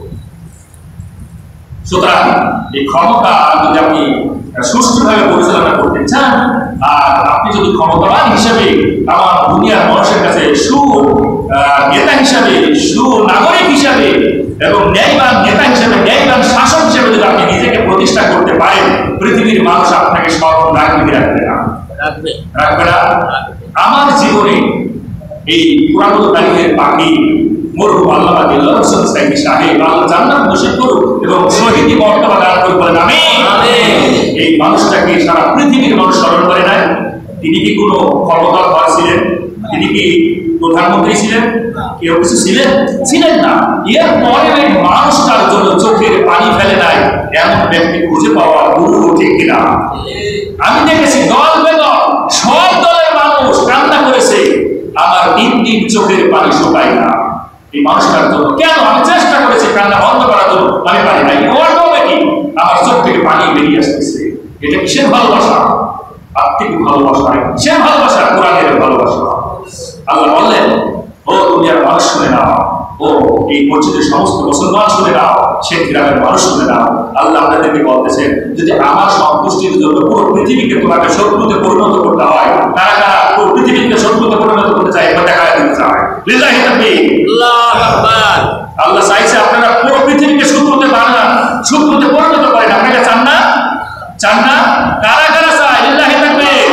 সুতরাং এই ক্ষমতা যদি আপনি সুষ্ঠুভাবে পরিচালনা করতে চান, আর আপনি যদি ক্ষমতাবান হিসেবে আমার দুনিয়ার মানুষের কাছে সু নেতা হিসাবে, সু নাগরিক হিসাবে এবং ন্যায়বান নেতা হিসেবে, ন্যায়বান শাসক হিসেবে যদি আপনি নিজেকে প্রতিষ্ঠা করতে পারেন, পৃথিবীর মানুষ আপনাকে স্মরণ রাখবে রাখবে না রাখবে না আমার জীবনে এই পুরাতন তারিখের পাখি মরহুম আল্লামা দিলওয়ার হোসেন সাইদি সাহেব, আল্লাহ জান্নাত নসিব করুক এবং শহীদি মর্তবা দান করুক, বলেন আমিন। এই মানুষটাকে সারা পৃথিবীর মানুষ স্মরণ করে নাই। তিনি কি কোনো ক্ষমতার ঘর ছিলেন? তিনি কি প্রধানমন্ত্রী ছিলেন? কেউ কিছু ছিলেন ছিলেন না। এর পরে ওই মানুষটার জন্য চোখের পানি ফেলে নাই এমন ব্যক্তি খুঁজে পাওয়া গুরু, ঠিক কিনা? আমি দেখেছি দল বেদল সব দলের মানুষ কান্না করেছে, আমার তিন দিন চোখের পানি শুকায় না এই মানুষটার জন্য। কেন? আমি চেষ্টা করেছি কান্না বন্ধ করার জন্য, আমি পারি নাই। অটোমেটিক আমার চোখ থেকে পানি বেরিয়ে আসতেছে। এটা কিসের ভালোবাসা? আত্মিক ভালোবাসা। কিসের ভালোবাসা? কোরআনের ভালোবাসা। আল্লাহ বললেন, ও দুনিয়ার মানুষ শুনে নাও, ও এই মসজিদের সমস্ত মুসলমান শুনে নাও, সে গ্রামের মানুষ শুনে নাও। আল্লাহ আপনাদেরকে বলতেছেন, যদি আমার সন্তুষ্টির জন্য পুরো পৃথিবীকে তোমাকে শত্রুতে পরিণত করতে হয়, কারা কারা পুরো পৃথিবীকে শত্রুতে পরিণত করতে চায়, এটা দেখা দিতে চায়। লিল্লাহি তাকবীর, আল্লাহু আকবার। আল্লাহ চাইছে আপনারা পুরো পৃথিবীকে শত্রুতে বানান, শত্রুতে পরিণত করেন। আপনারা চান না? চান না? কারা কারা চায়? লিল্লাহি তাকবীর।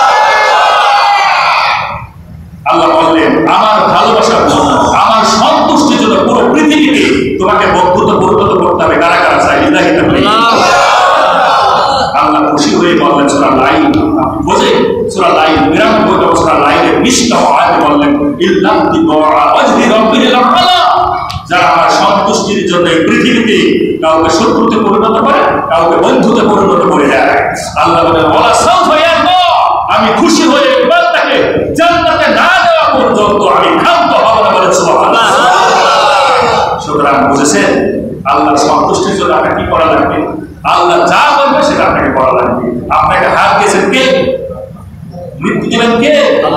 আল্লাহ বললেন, আমার ভালোবাসার জন্য, আমার সন্তুষ্টির জন্য পুরো পৃথিবীকে তোমাকে বন্ধুত্ব পরিণত করতে হবে। কারা কারা চায়? লিল্লাহি তাকবীর। আল্লাহ খুশি হয়ে বললেন সূরা লাইল, আপনি বোঝেন সূরা লাইল নিরানব্বই নম্বর সূরা লাইলের বিশতম আয়াতে বললেন, ইল্লাম তিবা ওয়াজহি রাব্বিল আলা, যারা আমার সন্তুষ্টির জন্য এই পৃথিবীতে কাউকে শত্রুতে পরিণত করে, কাউকে বন্ধুতে পরিণত করে দেয়। আল্লাহ বলেন, ওয়ালা সাউফা ইয়ারদা, আমি খুশি হয়ে বান্দাকে জান্নাতে না দেওয়া পর্যন্ত আমি ক্ষান্ত হব না, বলে সুবহানাল্লাহ। সুতরাং বুঝেছেন, আল্লাহর সন্তুষ্টির জন্য আপনাকে কি করা লাগবে? আল্লাহ যা বলবে সেটা আপনাকে করা লাগবে। আপনাকে হাত দিয়েছেন কে? মৃত্যু দিবেন কে?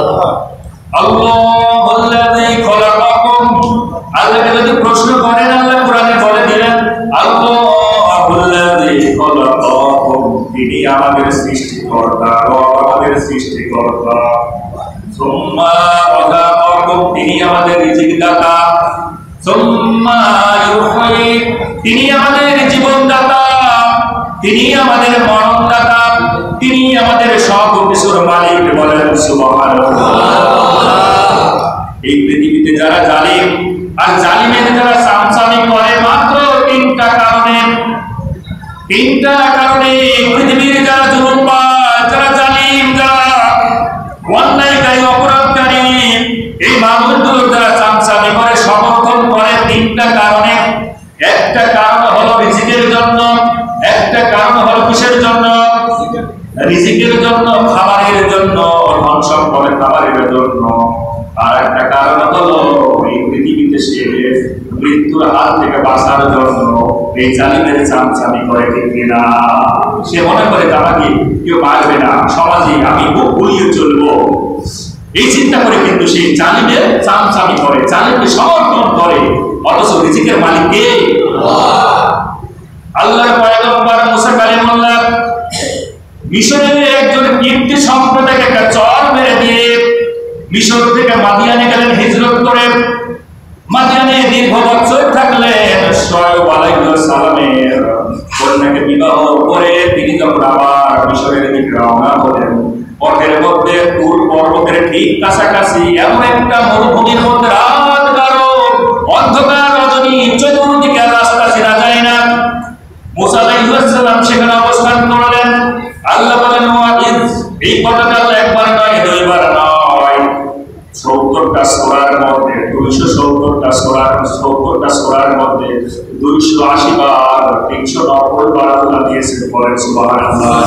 আল্লাহুল্লাযী খলাকাকুম। আল্লাহকে যদি প্রশ্ন করেন, আল্লাহ কোরআনে বলে দিলেন, আল্লাহুল্লাযী খলাকাকুম, তিনি আমাদের সৃষ্টিকর্তা, আমাদের সৃষ্টিকর্তা। সুম্মা রাযাকাকুম, তিনি আমাদের রিজিক দাতা। সুম্মা ইউহয়ী, তিনি আমাদের জীবনদাতা, তিনি আমাদের মরণদাতা, তিনি আমাদের সব কিছুর মালিক, বলেন সুবহানাল্লাহ। এই পৃথিবীতে যারা জালিম আর জালিমের যারা সামসামি করে, মাত্র তিনটা কারণে, তিনটা কারণে পৃথিবীর যারা জুলুমবাজ, যারা জালিম, যারা অন্যায়কারী, অপরাধকারী, এই মানুষগুলো যারা সামসামি করে, সমর্থন করে, তিনটা কারণে। একটা কারণ হলো রিজিকের জন্য, একটা কারণ হলো কিসের জন্য? রিজিকের জন্য, খাবারের জন্য, ধন সম্পদের খাবারের জন্য। আর একটা কারণ হলো এই পৃথিবীতে সে মৃত্যুর হাত থেকে বাঁচার জন্য এই জালিমের চামচামি করে, ঠিক কিনা? সে মনে করে আমাকে কেউ মারবে না, সমাজে আমি বুক গুলিয়ে চলবো, এই চিন্তা করে কিন্তু সে জালিমের চামচামি করে, জালিমকে সমর্থন করে। অথচ রিজিকের মালিক কে? আল্লাহর পয়গম্বর মুসা কালিমুল্লাহ মিশরের একজন কীর্তি সম্প্রদায়কে একটা চর মেরে দিয়ে মিশর থেকে মাদিয়ানে গেলেন হিজরত করে। মাদিয়ানে দীর্ঘ বছর থাকলেন। শুআয়ব আলাইহিস সালামের কন্যাকে বিবাহ করে তিনি যখন আবার মিশরের দিকে রওনা হলেন, পথের মধ্যে তুর পর্বতের ঠিক কাছাকাছি এমন একটা মরুভূমির মধ্যে রাত গাঢ় অন্ধকার রজনী, চতুর্দিকে রাস্তা চেনা যায় না। মুসা আলাইহিস সালাম সেখানে অবস্থান করলেন। আল্লাহ বলেন, ওয়াইজ, এই কথাটা একবার নয়, দুইবার নয়, সত্তরটা সূরার মধ্যে দুইশো সত্তরটা সূরা সত্তরটা সূরার মধ্যে দুইশো আশি বার তিনশো নব্বই বার আল্লাহ দিয়েছেন, বলেন সুবহানাল্লাহ।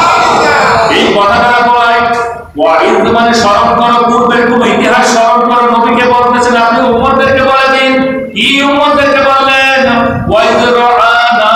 এই কথাটা বলাই ওয়াইদ মানে স্মরণ করো, পূর্বের কোন ইতিহাস স্মরণ করো, নবীকে বলতেছেন আপনি উম্মতদেরকে বলে দিন। কি উম্মতদেরকে বললেন? ওয়াইদ রাআনা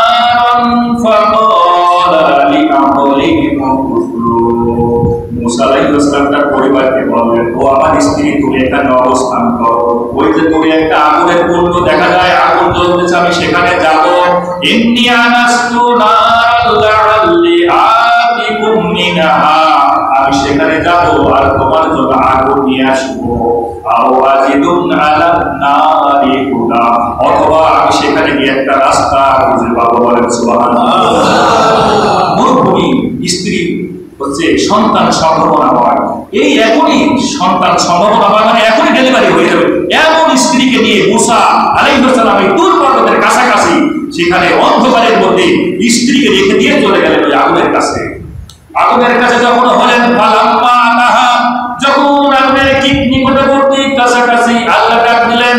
ফাকালা লিআহলিহিম কুফরু। মুসা আলাইহিস সালাম তার পরিবারকে বললেন, ও আমার স্ত্রী তুমি এখানে অবস্থান করো, ওই যে তুমি একটা আগুনের কুণ্ড দেখা যায় আগুন জ্বলতেছে আমি সেখানে যাব। ইন্নী আনাস্তু নারাল লাআল্লি আতিকুম মিনহা, আমি সেখানে যাব আর তোমার জন্য আগুন নিয়ে আসবো। আও আজিদুন আলা নারি হুদা, অথবা আমি সেখানে গিয়ে একটা রাস্তা খুঁজে পাবো, বলেন সুবহানাল্লাহ। মরুভূমি স্ত্রী হচ্ছে সন্তান সম্ভাবনা হয়, এই এখনই সন্তান সম্ভাবনা হয় মানে এখনই ডেলিভারি হয়ে যাবে, এমন স্ত্রীকে নিয়ে মুসা আলাইহিস সালাম এই তুর পর্বতের কাছাকাছি সেখানে অন্ধকারের মধ্যে স্ত্রীকে রেখে দিয়ে চলে গেলেন ওই আগুনের কাছে। আগুনের কাছে যখন হলেন ফালাম্মা আতাহা, যখন আগুনের ঠিক নিকটবর্তী কাছাকাছি আল্লাহ ডাক দিলেন,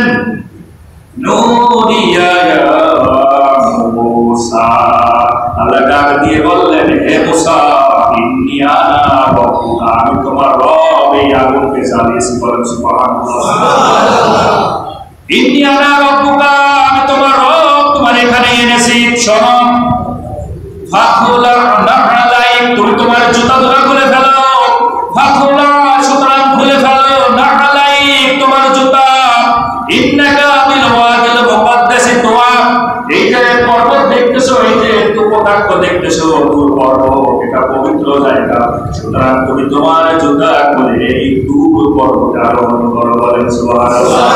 নুদিয়া ইয়া মুসা, আল্লাহ ডাক দিয়ে বললেন হে মুসা ইন্নী আনা রাব্বুকা, আমি তোমার রব এই আগুনকে জ্বালিয়েছি, বলেন সুবহানাল্লাহ। ইন্নী আনা রাব্বুকা, আমি তোমার রব তোমার এখানে এনেছি। শোনো, ফাখুলা নাআলাইক, তুমি তোমার জুতা দুটো খুলে ফেলো। ফাখুলা, সুতরাং খুলে ফেলো, নাআলাইক তোমার জুতা। ইন্নাকা বিল ওয়াদিল মুকাদ্দাসি তুওয়া, এই যে পর্বত দেখতেছো, এই যে উপত্যকা দেখতেছো, দূর পর্বত, এটা পবিত্র জায়গা, সুতরাং তুমি তোমার জুতা খুলে এই দূর পর্বতে আরোহণ করো, বলেন সুবহানাল্লাহ।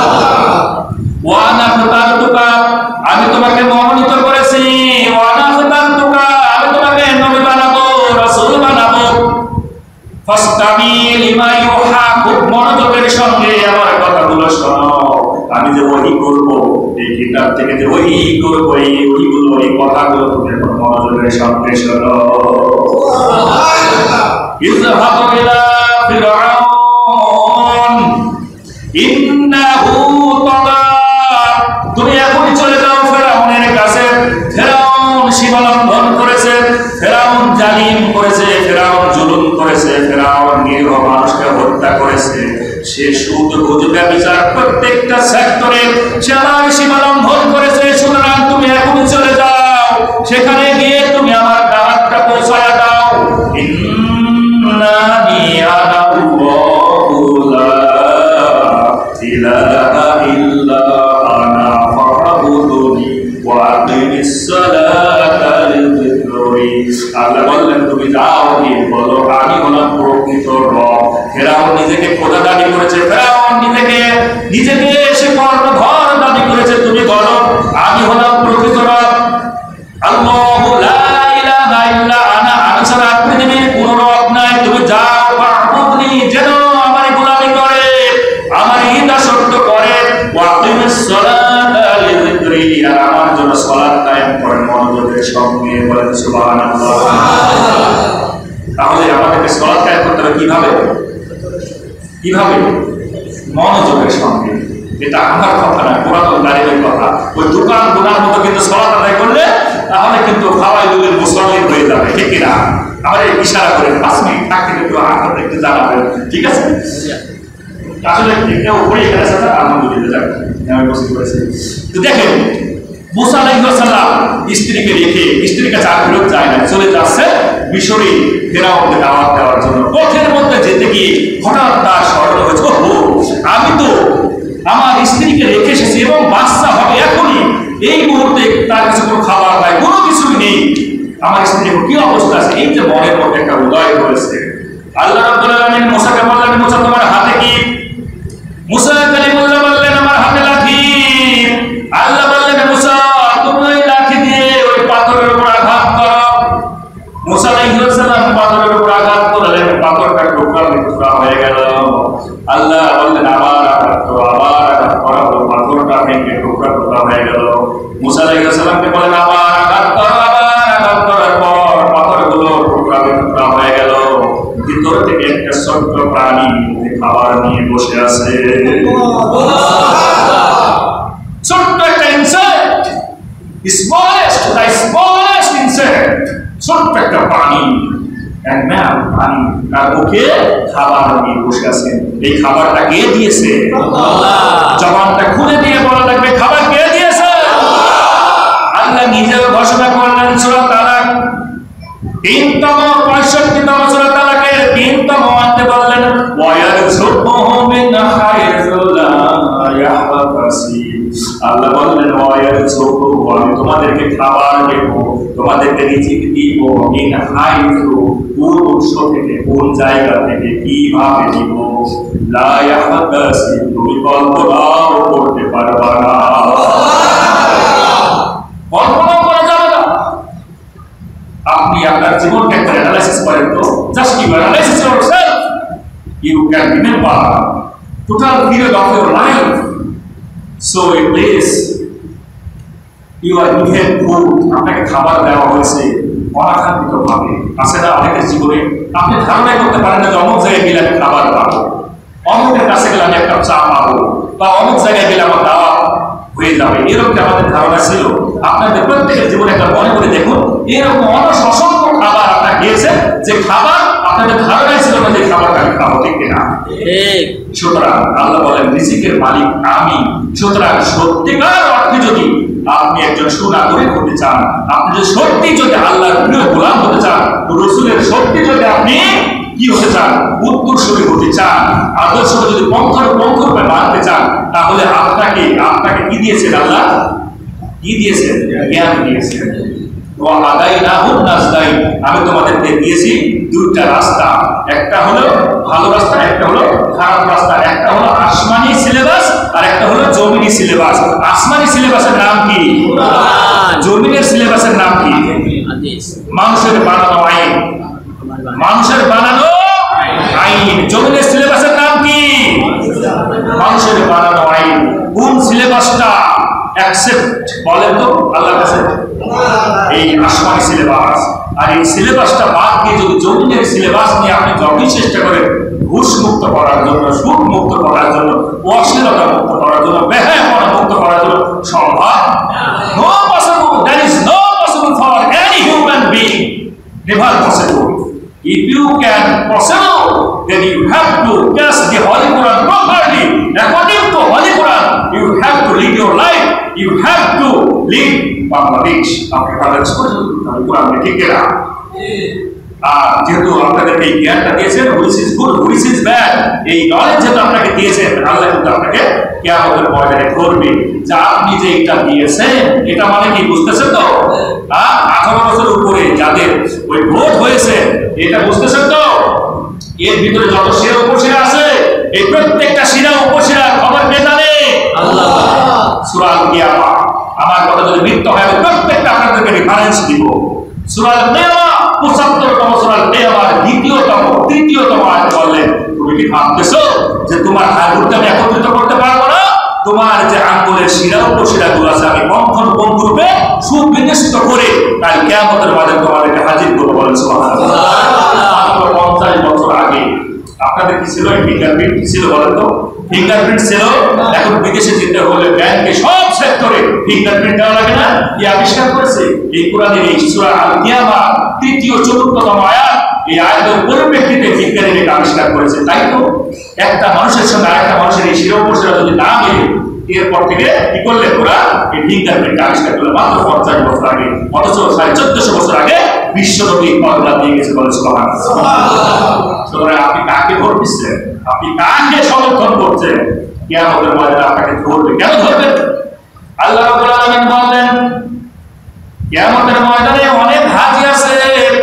ওয়া নাফতাতুকা, আমি তোমাকে মনোনীত করেছি। ওয়া নাফতাতুকা, আমি তোমাকে নবী বানাবো, রাসূল বানাবো। ফাসতামি লিমা ইউহা, খুব মনোযোগের সঙ্গে আমার কথাগুলো শোনো। আমি যে ওহী করব, এই কিতাব থেকে যে ওহী করব, এই ওহীগুলো, এই কথাগুলো তুমি মনোযোগের সঙ্গে শোনো। ইযহাবু ইলা ফিরআউন ইন্নাহু তাগা, তুমি এখনই চলে যাও ফেরাউনের কাছে। ফেরাউন সীমালঙ্ঘন করেছে, ফেরাউন জালিম করেছে, ফেরাউন জুলুম করেছে, ফেরাউন নিরীহ মানুষকে হত্যা করেছে, সে সুদ ঘুষ ব্যভিচার প্রত্যেকটা সেক্টরে সে আমার সীমালঙ্ঘন করেছে। সুতরাং তুমি এখনই চলে যাও, সেখানে গিয়ে তুমি আমার দাওয়াতটা পৌঁছায়া দাও। ইন্নানি আনা আল্লাহু লা ইলাহা ইল্লা আনা ফা'বুদুনি ওয়া আকিমিস সালাতা লিযিকরি। আল্লাহ বললেন তুমি যাও গিয়ে বলো আমি হলাম প্রকৃত রব। ফেরাউন নিজেকে খোদা দাবি করেছে, ফেরাউন নিজেকে নিজেকে সে কর্ণধর দাবি করেছে, তুমি বলো আমি হলাম প্রকৃত রব। আল্লাহু লা ইলাহা ইল্লা আনা, আমি ছাড়া পৃথিবীর কোনো রব নাই, তুমি যাও ফা'বুদনি, যেন আমার গোলামি করে, আমার দাসত্ব করে। ওয়া আকিমিস সালাতা লিযিকরি, আর আমার জন্য সালাত কায়েম করেন মনোযোগের সঙ্গে, বলেন সুবহানাল্লাহ। তাহলে আমাদেরকে সালাত কায়েম করতে হবে কিভাবে? কিভাবে? মনোযোগের সঙ্গে। এটা আমার কথা না, পুরাতন দাঁড়িয়ে কথা। ওই দোকান দোকান মতো কিন্তু সালাত আদায় করলে তাহলে কিন্তু ফাওয়াইদুল মুসাল্লিন হয়ে যাবে, ঠিক কিনা? আমাদের ইশারা করে পাঁচ মিনিট থাকতে একটু আপনারা একটু জানাবেন, ঠিক আছে? আসলে কেউ উপরে এখানে আছে না, আলহামদুলিল্লাহ আমি বসে করেছি। তো দেখেন মুসা আলাইহিস সালাম স্ত্রীকে রেখে স্ত্রীর কাছে আর ফেরত যায় না, চলে যাচ্ছে মিশরে ফেরাউনকে দাওয়াত দেওয়ার জন্য। পথের মধ্যে যেতে গিয়ে হঠাৎ তার স্মরণ হয়েছে, ওহো আমি তো আমার স্ত্রীকে রেখে এসেছি এবং বাচ্চা হবে এখনই, এই মুহূর্তে তার কাছে কোনো খাবার নাই, কোনো কিছুই নেই, আমার স্ত্রীর কি অবস্থা আছে। এই যে মনের মধ্যে একটা উদয় করেছে। আল্লাহ রাব্বুল আলামিন মুসাকে বললেন, মুসা তোমার হাতে কি? মুসা কালিমুল্লাহ বললেন আমার হাতে লাঠি। আল্লাহ বললেন মুসা তুমি ওই লাঠি দিয়ে ওই পাথরের উপর আঘাত করো। মুসা আলাইহিস সালাম পাথরের উপর আঘাত করলেন, পাথরটা টুকরা টুকরা হয়ে গেল। আল্লাহ বললেন আবার আঘাত করো, আবার আঘাত করা হলো, পাথরটা ভেঙে টুকরা টুকরা হয়ে গেল। মুসা আলাইহিস সালামকে বললেন আবার আঘাত করো, আবার আঘাত করার পর পাথরগুলো টুকরা টুকরা হয়ে গেল। ভিতর থেকে একটা ছোট্ট প্রাণী খাবার নিয়ে বসে আছে। ছোট্ট একটা insect, smallest the smallest insect, ছোট্ট একটা প্রাণী, এক ম্যান প্রাণী তার মুখে খাবার নিয়ে বসে আছে। এই খাবারটা কে দিয়েছে? জবানটা খুলে দিয়ে বলা লাগবে খাবার কে দিয়েছে? আল্লাহ নিজেও ঘোষণা করলেন সূরা তালাক তিনতম পঁয়ষট্টিতম সূরা তালাকের তিনতম আয়াতে বললেন ওয়ায়ারযুকুহু মিন হাইসু লা ইয়াহতাসিব। আল্লাহ বললেন ওয়ায়ারযুকুহু, আমি তোমাদেরকে খাবার দেব, তোমাদেরকে রিজিক দিব, মিন হাইসু, কোন উৎস থেকে, কোন জায়গা থেকে, কিভাবে দিব, লা ইয়াহতাসিব, তুমি কল্পনাও করতে পারবা না, কল্পনা করা যাবে না। আপনি আপনার জীবনকে একটা অ্যানালাইসিস করেন তো, just you analysis yourself, you can remember total period of your life. So it is you are given food, আপনাকে খাবার দেওয়া হয়েছে অনাকাঙ্ক্ষিত ভাবে। আছে না অনেকের জীবনে আপনি ধারণাই করতে পারেন না যে অমুক জায়গায় গেলে আমি খাবার পাবো, অমুকের কাছে গেলে আমি একটা চা পাবো, বা অমুক জায়গায় গেলে আমার দাওয়া হয়ে যাবে, এরকম আমাদের ধারণা ছিল। আপনাদের প্রত্যেকের জীবনে একটা মনে করে দেখুন, এরকম অসংখ্য খাবার আপনারা খেয়েছেন যে খাবার আপনাদের ধারণাই ছিল না যে খাবারটা আমি খাবো, ঠিক কিনা? সুতরাং আল্লাহ বলেন রিজিকের মালিক আমি। সুতরাং সত্যিকার অর্থে যদি আপনি একজন সুনাগরিক হতে চান, আপনি যদি সত্যি যদি আল্লাহর প্রিয় গোলাম হতে চান, রসুলের সত্যি যদি আপনি কি হতে চান, উত্তরসূরি হতে চান, আদর্শকে যদি পঙ্খর পঙ্খরূপে মানতে চান, তাহলে আপনাকে আপনাকে কি দিয়েছেন? আল্লাহ কি দিয়েছেন? জ্ঞান দিয়েছেন। আমি তোমাদেরকে দিয়েছি দুইটা রাস্তা, একটা হলো ভালো রাস্তা, একটা হলো খারাপ রাস্তা। একটা হলো আসমানি সিলেবাস আর একটা হলো জমিনি সিলেবাস। আসমানি সিলেবাসের নাম কি? জমিনের সিলেবাসের নাম কি? মানুষের বানানো আইন, মানুষের বানানো আইন। জমিনের সিলেবাসের নাম কি? মানুষের বানানো আইন। কোন সিলেবাসটা অ্যাকসেপ্ট বলেন তো আল্লাহর কাছে? এই আসমানি সিলেবাস। আর এই সিলেবাসটা বাদ দিয়ে যদি জমিনের সিলেবাস নিয়ে আপনি যতই চেষ্টা করেন ঘুষ মুক্ত করার জন্য, সুদ মুক্ত করার জন্য, অশ্লীলতা মুক্ত করার জন্য, বেহায়াপনা মুক্ত করার জন্য সম্ভব no possible. That is no possible for any human being, never possible. If you can possible, then you have to test the Holy Quran properly. According to Holy Quran, you have to live your life. You have to live Bangladesh. আপনি কাজ করুন, Holy Quran ঠিক কিনা? আর যেহেতু আপনাদেরকে এই জ্ঞানটা দিয়েছেন, which is good, which is bad, এই নলেজ যেটা আপনাকে দিয়েছেন, আল্লাহ কিন্তু আপনাকে কিয়ামতের ময়দানে করবে যে আপনি যে এটা দিয়েছেন, এটা মানে কি বুঝতেছেন তো? আর আঠারো বছর উপরে যাদের ওই ভোট হয়েছে, এটা বুঝতেছেন তো? এর ভিতরে যত শিরা উপশিরা আছে, এই প্রত্যেকটা শিরা উপশিরা খবর কে জানে? আল্লাহ। সূরা আল-কিয়ামা, আমার কথা যদি মিথ্যা হয় আমি প্রত্যেকটা আপনাদেরকে রেফারেন্স দিব। সূরা আল-কিয়ামা পঁচাত্তরতম সূরা আল-কিয়ামার দ্বিতীয়তম তৃতীয়তম আয়াত বললেন, তুমি কি ভাবতেছো যে তোমার হাড়গুলোকে আমি একত্রিত করতে পারবো না? তোমার যে আঙ্গুলের শিরা উপশিরা গুলো আছে আমি কখন কোন রূপে সুবিন্যস্ত করে কাল কিয়ামতের মাঠে তোমাদেরকে হাজির করবো বলেন সুবহানাল্লাহ। পঞ্চাশ বছর আগে আপনাদের কি ছিল? ফিঙ্গারপ্রিন্ট ছিল বলেন তো? ফিঙ্গারপ্রিন্ট ছিল। এখন বিদেশে যেতে হলে ব্যাংকে সব সেক্টরে ফিঙ্গারপ্রিন্ট দেওয়া লাগে না? কি আবিষ্কার করেছে? এই কোরআনের এই সূরা আল-কিয়ামা তৃতীয় চতুর্থতম আয়াত, এই আয়াতের পরিপ্রেক্ষিতে বিজ্ঞানীরা এটা আবিষ্কার করেছে। তাই তো একটা মানুষের সঙ্গে আরেকটা মানুষের এই শিরা উপশিরা যদি না মিলে, এরপর থেকে কি করলে ওরা এই ফিঙ্গারপ্রিন্ট আবিষ্কার করলো মাত্র পঞ্চাশ বছর আগে। অথচ সাড়ে চোদ্দশো বছর আগে বিশ্বনবী ফর্মুলা দিয়ে গেছে বলে সুবহানাল্লাহ। আপনি কাকে ভোট দিচ্ছেন? আপনি কাকে সমর্থন করছেন? কিয়ামতের ময়দানে আপনাকে ধরবে। কেন ধরবেন? আল্লাহ রাব্বুল আলামিন বলেন কিয়ামতের ময়দানে অনেক হাজী আছে,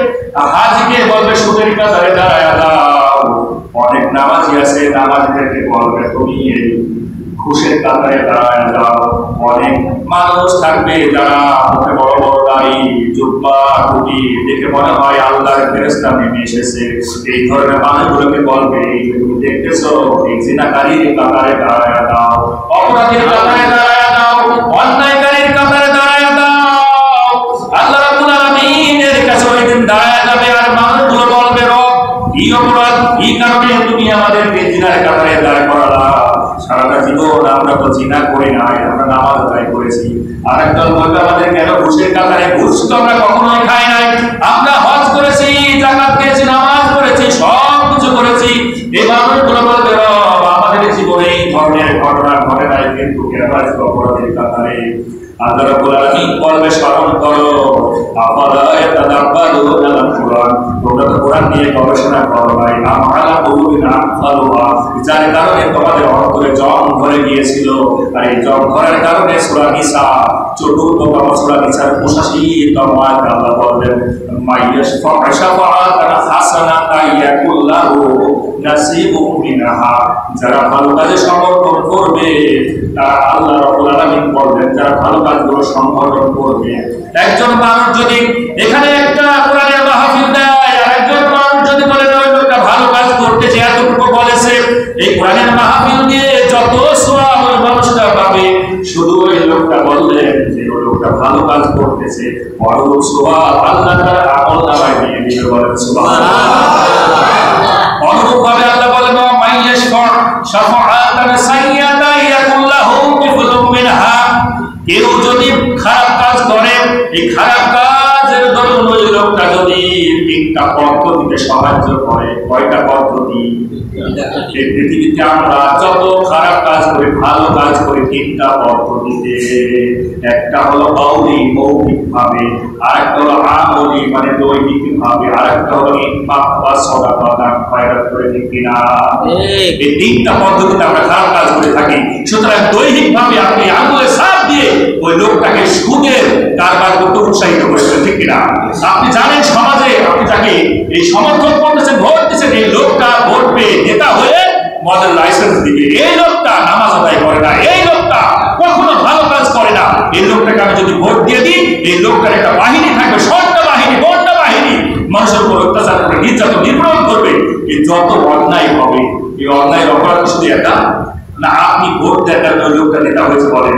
হাজীকে বলবে সুদের কাতারে দাঁড়ায়া দাও। অনেক নামাজি আছে, নামাজিদেরকে বলবে তুমি এই ঘুষের কাতারে দাঁড়ায় যাও। অনেক মানুষ থাকবে যারা মুখে বড় বড় দাড়ি, জুব্বা, টুপি, দেখে মনে হয় আল্লাহর ফেরেশতা নেমে এসেছে। এই ধরনের মানুষগুলোকে বলবে তুমি দেখতেছো এই জিনাকারীর কাতারে দাঁড়ায় দাও, অপরাধীর কাতারে দাঁড়ায় দাও, অন্যায়কারীর কাতারে দাঁড়ায় দাও। আল্লাহ রাব্বুল আলামিনের কাছে ওই দিন দাঁড়ায় যাবে আর মানুষগুলো বলবে রব কি অপরাধ, এই কারণে তুমি আমাদেরকে জিনার কাতারে দাঁড় করালা। সারাটা জীবন আমরা তো জিনা করি নাই, আমরা নামাজ আদায় করেছি। আর একদল বলবে আমাদের কেন ঘুষের কাতারে, ঘুষ তো আমরা কখনোই খাই নাই, আমরা হজ করেছি, জাকাত দিয়েছি, নামাজ পড়েছি, সব কিছু করেছি। এই মানুষগুলো বলবে রব আমাদের জীবনে এই ধরনের ঘটনা ঘটে নাই, কিন্তু কেন আজকে অপরাধের কাতারে? আল্লাহ রাব্বুল আলামিন বলবে স্মরণ করো, আফালা ইয়াতাদাব্বারুনাল কুরআন, তোমরা তো কোরআন নিয়ে গবেষণা করো ভাই, আম আলা কুলুবিন আকফালুহা, যার কারণে তোমাদের অন্তরে জং ধরে গিয়েছিল। আর এই জং ধরার কারণে সূরা নিসা চতুর্থতম সূরা নিসার পঁচাশিতম আয়াত আল্লাহ বললেন মাইয়াশফা শাফাআতান হাসানাতান ইয়াকুল লাহু নাসিবুম মিনহা, যারা ভালো কাজে সমর্থন করবে তারা আল্লাহ রাব্বুল আলামিন বলবেন যারা ভালো কাজগুলো সম্পাদন করবে। একজন মানুষ যদি এখানে একটা কোরআনের মাহফিল দেয়, আর একজন মানুষ যদি বলে ওই লোকটা ভালো কাজ করতেছে, এতটুকু বলেছে, এই কোরআনের মাহফিল দিয়ে যত সওয়াব ওই মানুষটা পাবে, শুধু ওই লোকটা বললেন যে ওই লোকটা ভালো কাজ করতেছে, বড় সওয়াব আল্লাহ তাআলা আমল নামায় দিয়ে দিবে। বলেন সুবহানাল্লাহ। অনুরূপভাবে আল্লাহ বলেন মাইয়াশফা শাফাআতান সাইয়্যাতান ইয়াকুল লাহু মিসলুম মিনহা, কেউ যদি খারাপ কাজ করে, এই খারাপ কাজের দরুন ওই লোকটা যদি তিনটা পদ্ধতিতে সাহায্য করে। কয়টা পদ্ধতি? এই পৃথিবীতে আমরা যত খারাপ কাজ করি, ভালো কাজ করি তিনটা পদ্ধতিতে। একটা হলো কওলি, মৌখিক ভাবে, আরেকটা হলো আমলি মানে দৈনিক ভাবে, আরেকটা হলো ইনফাক বা সাদাকা দান খয়রাত করে, ঠিক কিনা? এই তিনটা পদ্ধতিতে আমরা খারাপ কাজ করে থাকি। সুতরাং দৈনিক ভাবে আপনি আঙুলে ছাপ দিয়ে ওই লোকটাকে সুদের কারবার করতে উৎসাহিত করেছেন, ঠিক কিনা? আপনি জানেন সমাজে আপনি যাকে এই সমর্থন করতেছেন, ভোট দিচ্ছেন, এই লোকটা ভোট পেয়ে নেতা হয়ে মদের লাইসেন্স দিবে, এই লোকটা নামাজ আদায় করে না, এই লোকটা কখনো ভালো কাজ করে না, এই লোকটাকে আমি যদি ভোট দিয়ে দিই, এই লোকটার একটা বাহিনী থাকবে, সরকার বাহিনী, বন্যা বাহিনী, মানুষের উপর অত্যাচার করে, নির্যাতন নির্মূল করবে। এই যত অন্যায় হবে, এই অন্যায়ের অপরাধ শুধু একটা না, আপনি ভোট দেওয়ার কারণে ওই লোকটা নেতা হয়েছে বলেন,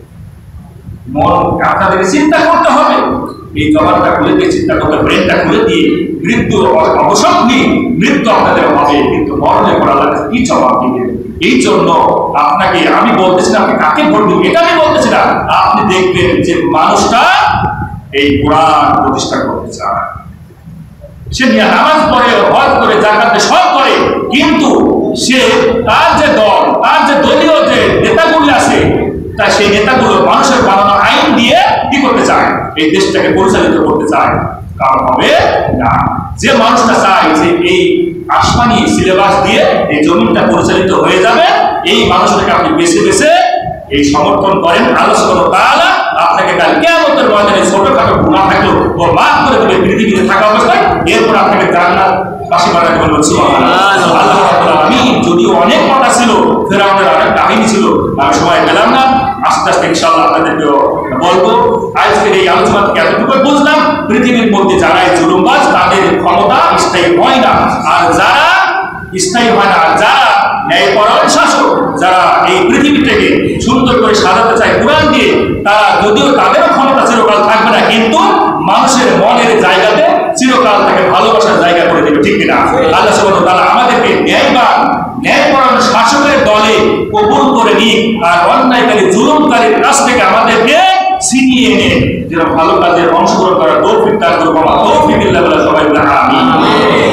মন আপনাদেরকে চিন্তা করতে হবে। এই জবানটা খুলে দিয়ে চিন্তা করতে, ব্রেনটা খুলে দিয়ে মৃত্যু অবসর নিয়ে মৃত্যু আপনাদের হবে, কিন্তু মরণের পর আল্লাহ কি জবাব দিবেন? এই জন্য আপনাকে আমি বলতেছি না আপনি কাকে ভোট দিবেন, এটা আমি বলতেছি না, আপনি দেখবেন যে মানুষটা এই কোরআন প্রতিষ্ঠা করতে চায়, সে নিয়ে নামাজ পড়ে, হজ করে, জাকাত সব করে, কিন্তু সে তার যে দল, তার যে দলীয় যে নেতাগুলি আছে, তা সেই নেতাগুলো মানুষের বানানো আইন দিয়ে কি করতে চায়? এই দেশটাকে পরিচালিত করতে চায়। কারণ হবে না, যে মানুষটা চায় যে এই আসমানি সিলেবাস দিয়ে এই জমিনটা পরিচালিত হয়ে যাবে, এই মানুষটাকে আপনি বেছে বেছে এই সমর্থন করেন, আল্লাহ সুবহানাহু ওয়া তাআলা আপনাকে কাল কিয়ামতের ময়দানে ছোটখাটো গুনাহ থাকলেও ও মাফ করে দেবে পৃথিবীতে থাকা অবস্থায়, এরপর আপনাকে জান্নাত বাসী বানাতে বলবেন। সুবহানাল্লাহ। আল্লাহ রাব্বুল আলামিন যদিও অনেক কথা ছিল, ফেরাউনের অনেক কাহিনী ছিল, আর সময় পেলাম না, আস্তে আস্তে ইনশাআল্লাহ আপনাদেরকে বলবো। আজকের এই আলোচনা থেকে এতটুকু বুঝলাম, পৃথিবীর মধ্যে যারা এই জুলুমবাজ তাদের ক্ষমতা স্থায়ী হয় না, আর যারা স্থায়ী হয় না, আর যারা ন্যায়পরায়ণ শাসক, যারা এই পৃথিবীটাকে সুন্দর করে সাজাতে চায় কোরআন দিয়ে, তারা যদিও তাদেরও ক্ষমতা চিরকাল থাকবে না, কিন্তু মানুষের মনের জায়গাতে চিরকাল তাকে ভালোবাসার জায়গা করে দেবে, ঠিক কিনা? আল্লাহ সুবহানাহু ওয়া তাআলা আমাদেরকে ন্যায়বান ন্যায়পরায়ণ শাসকের দলে কবুল করে নিক, আর অন্যায়কারী জুলুমকারীর কাছ থেকে আমাদেরকে ছিনিয়ে এনে যেন ভালো কাজের অংশগ্রহণ করার তৌফিক দান করুন। তৌফিক ইল্লাহ, সবাই বলে আমিন।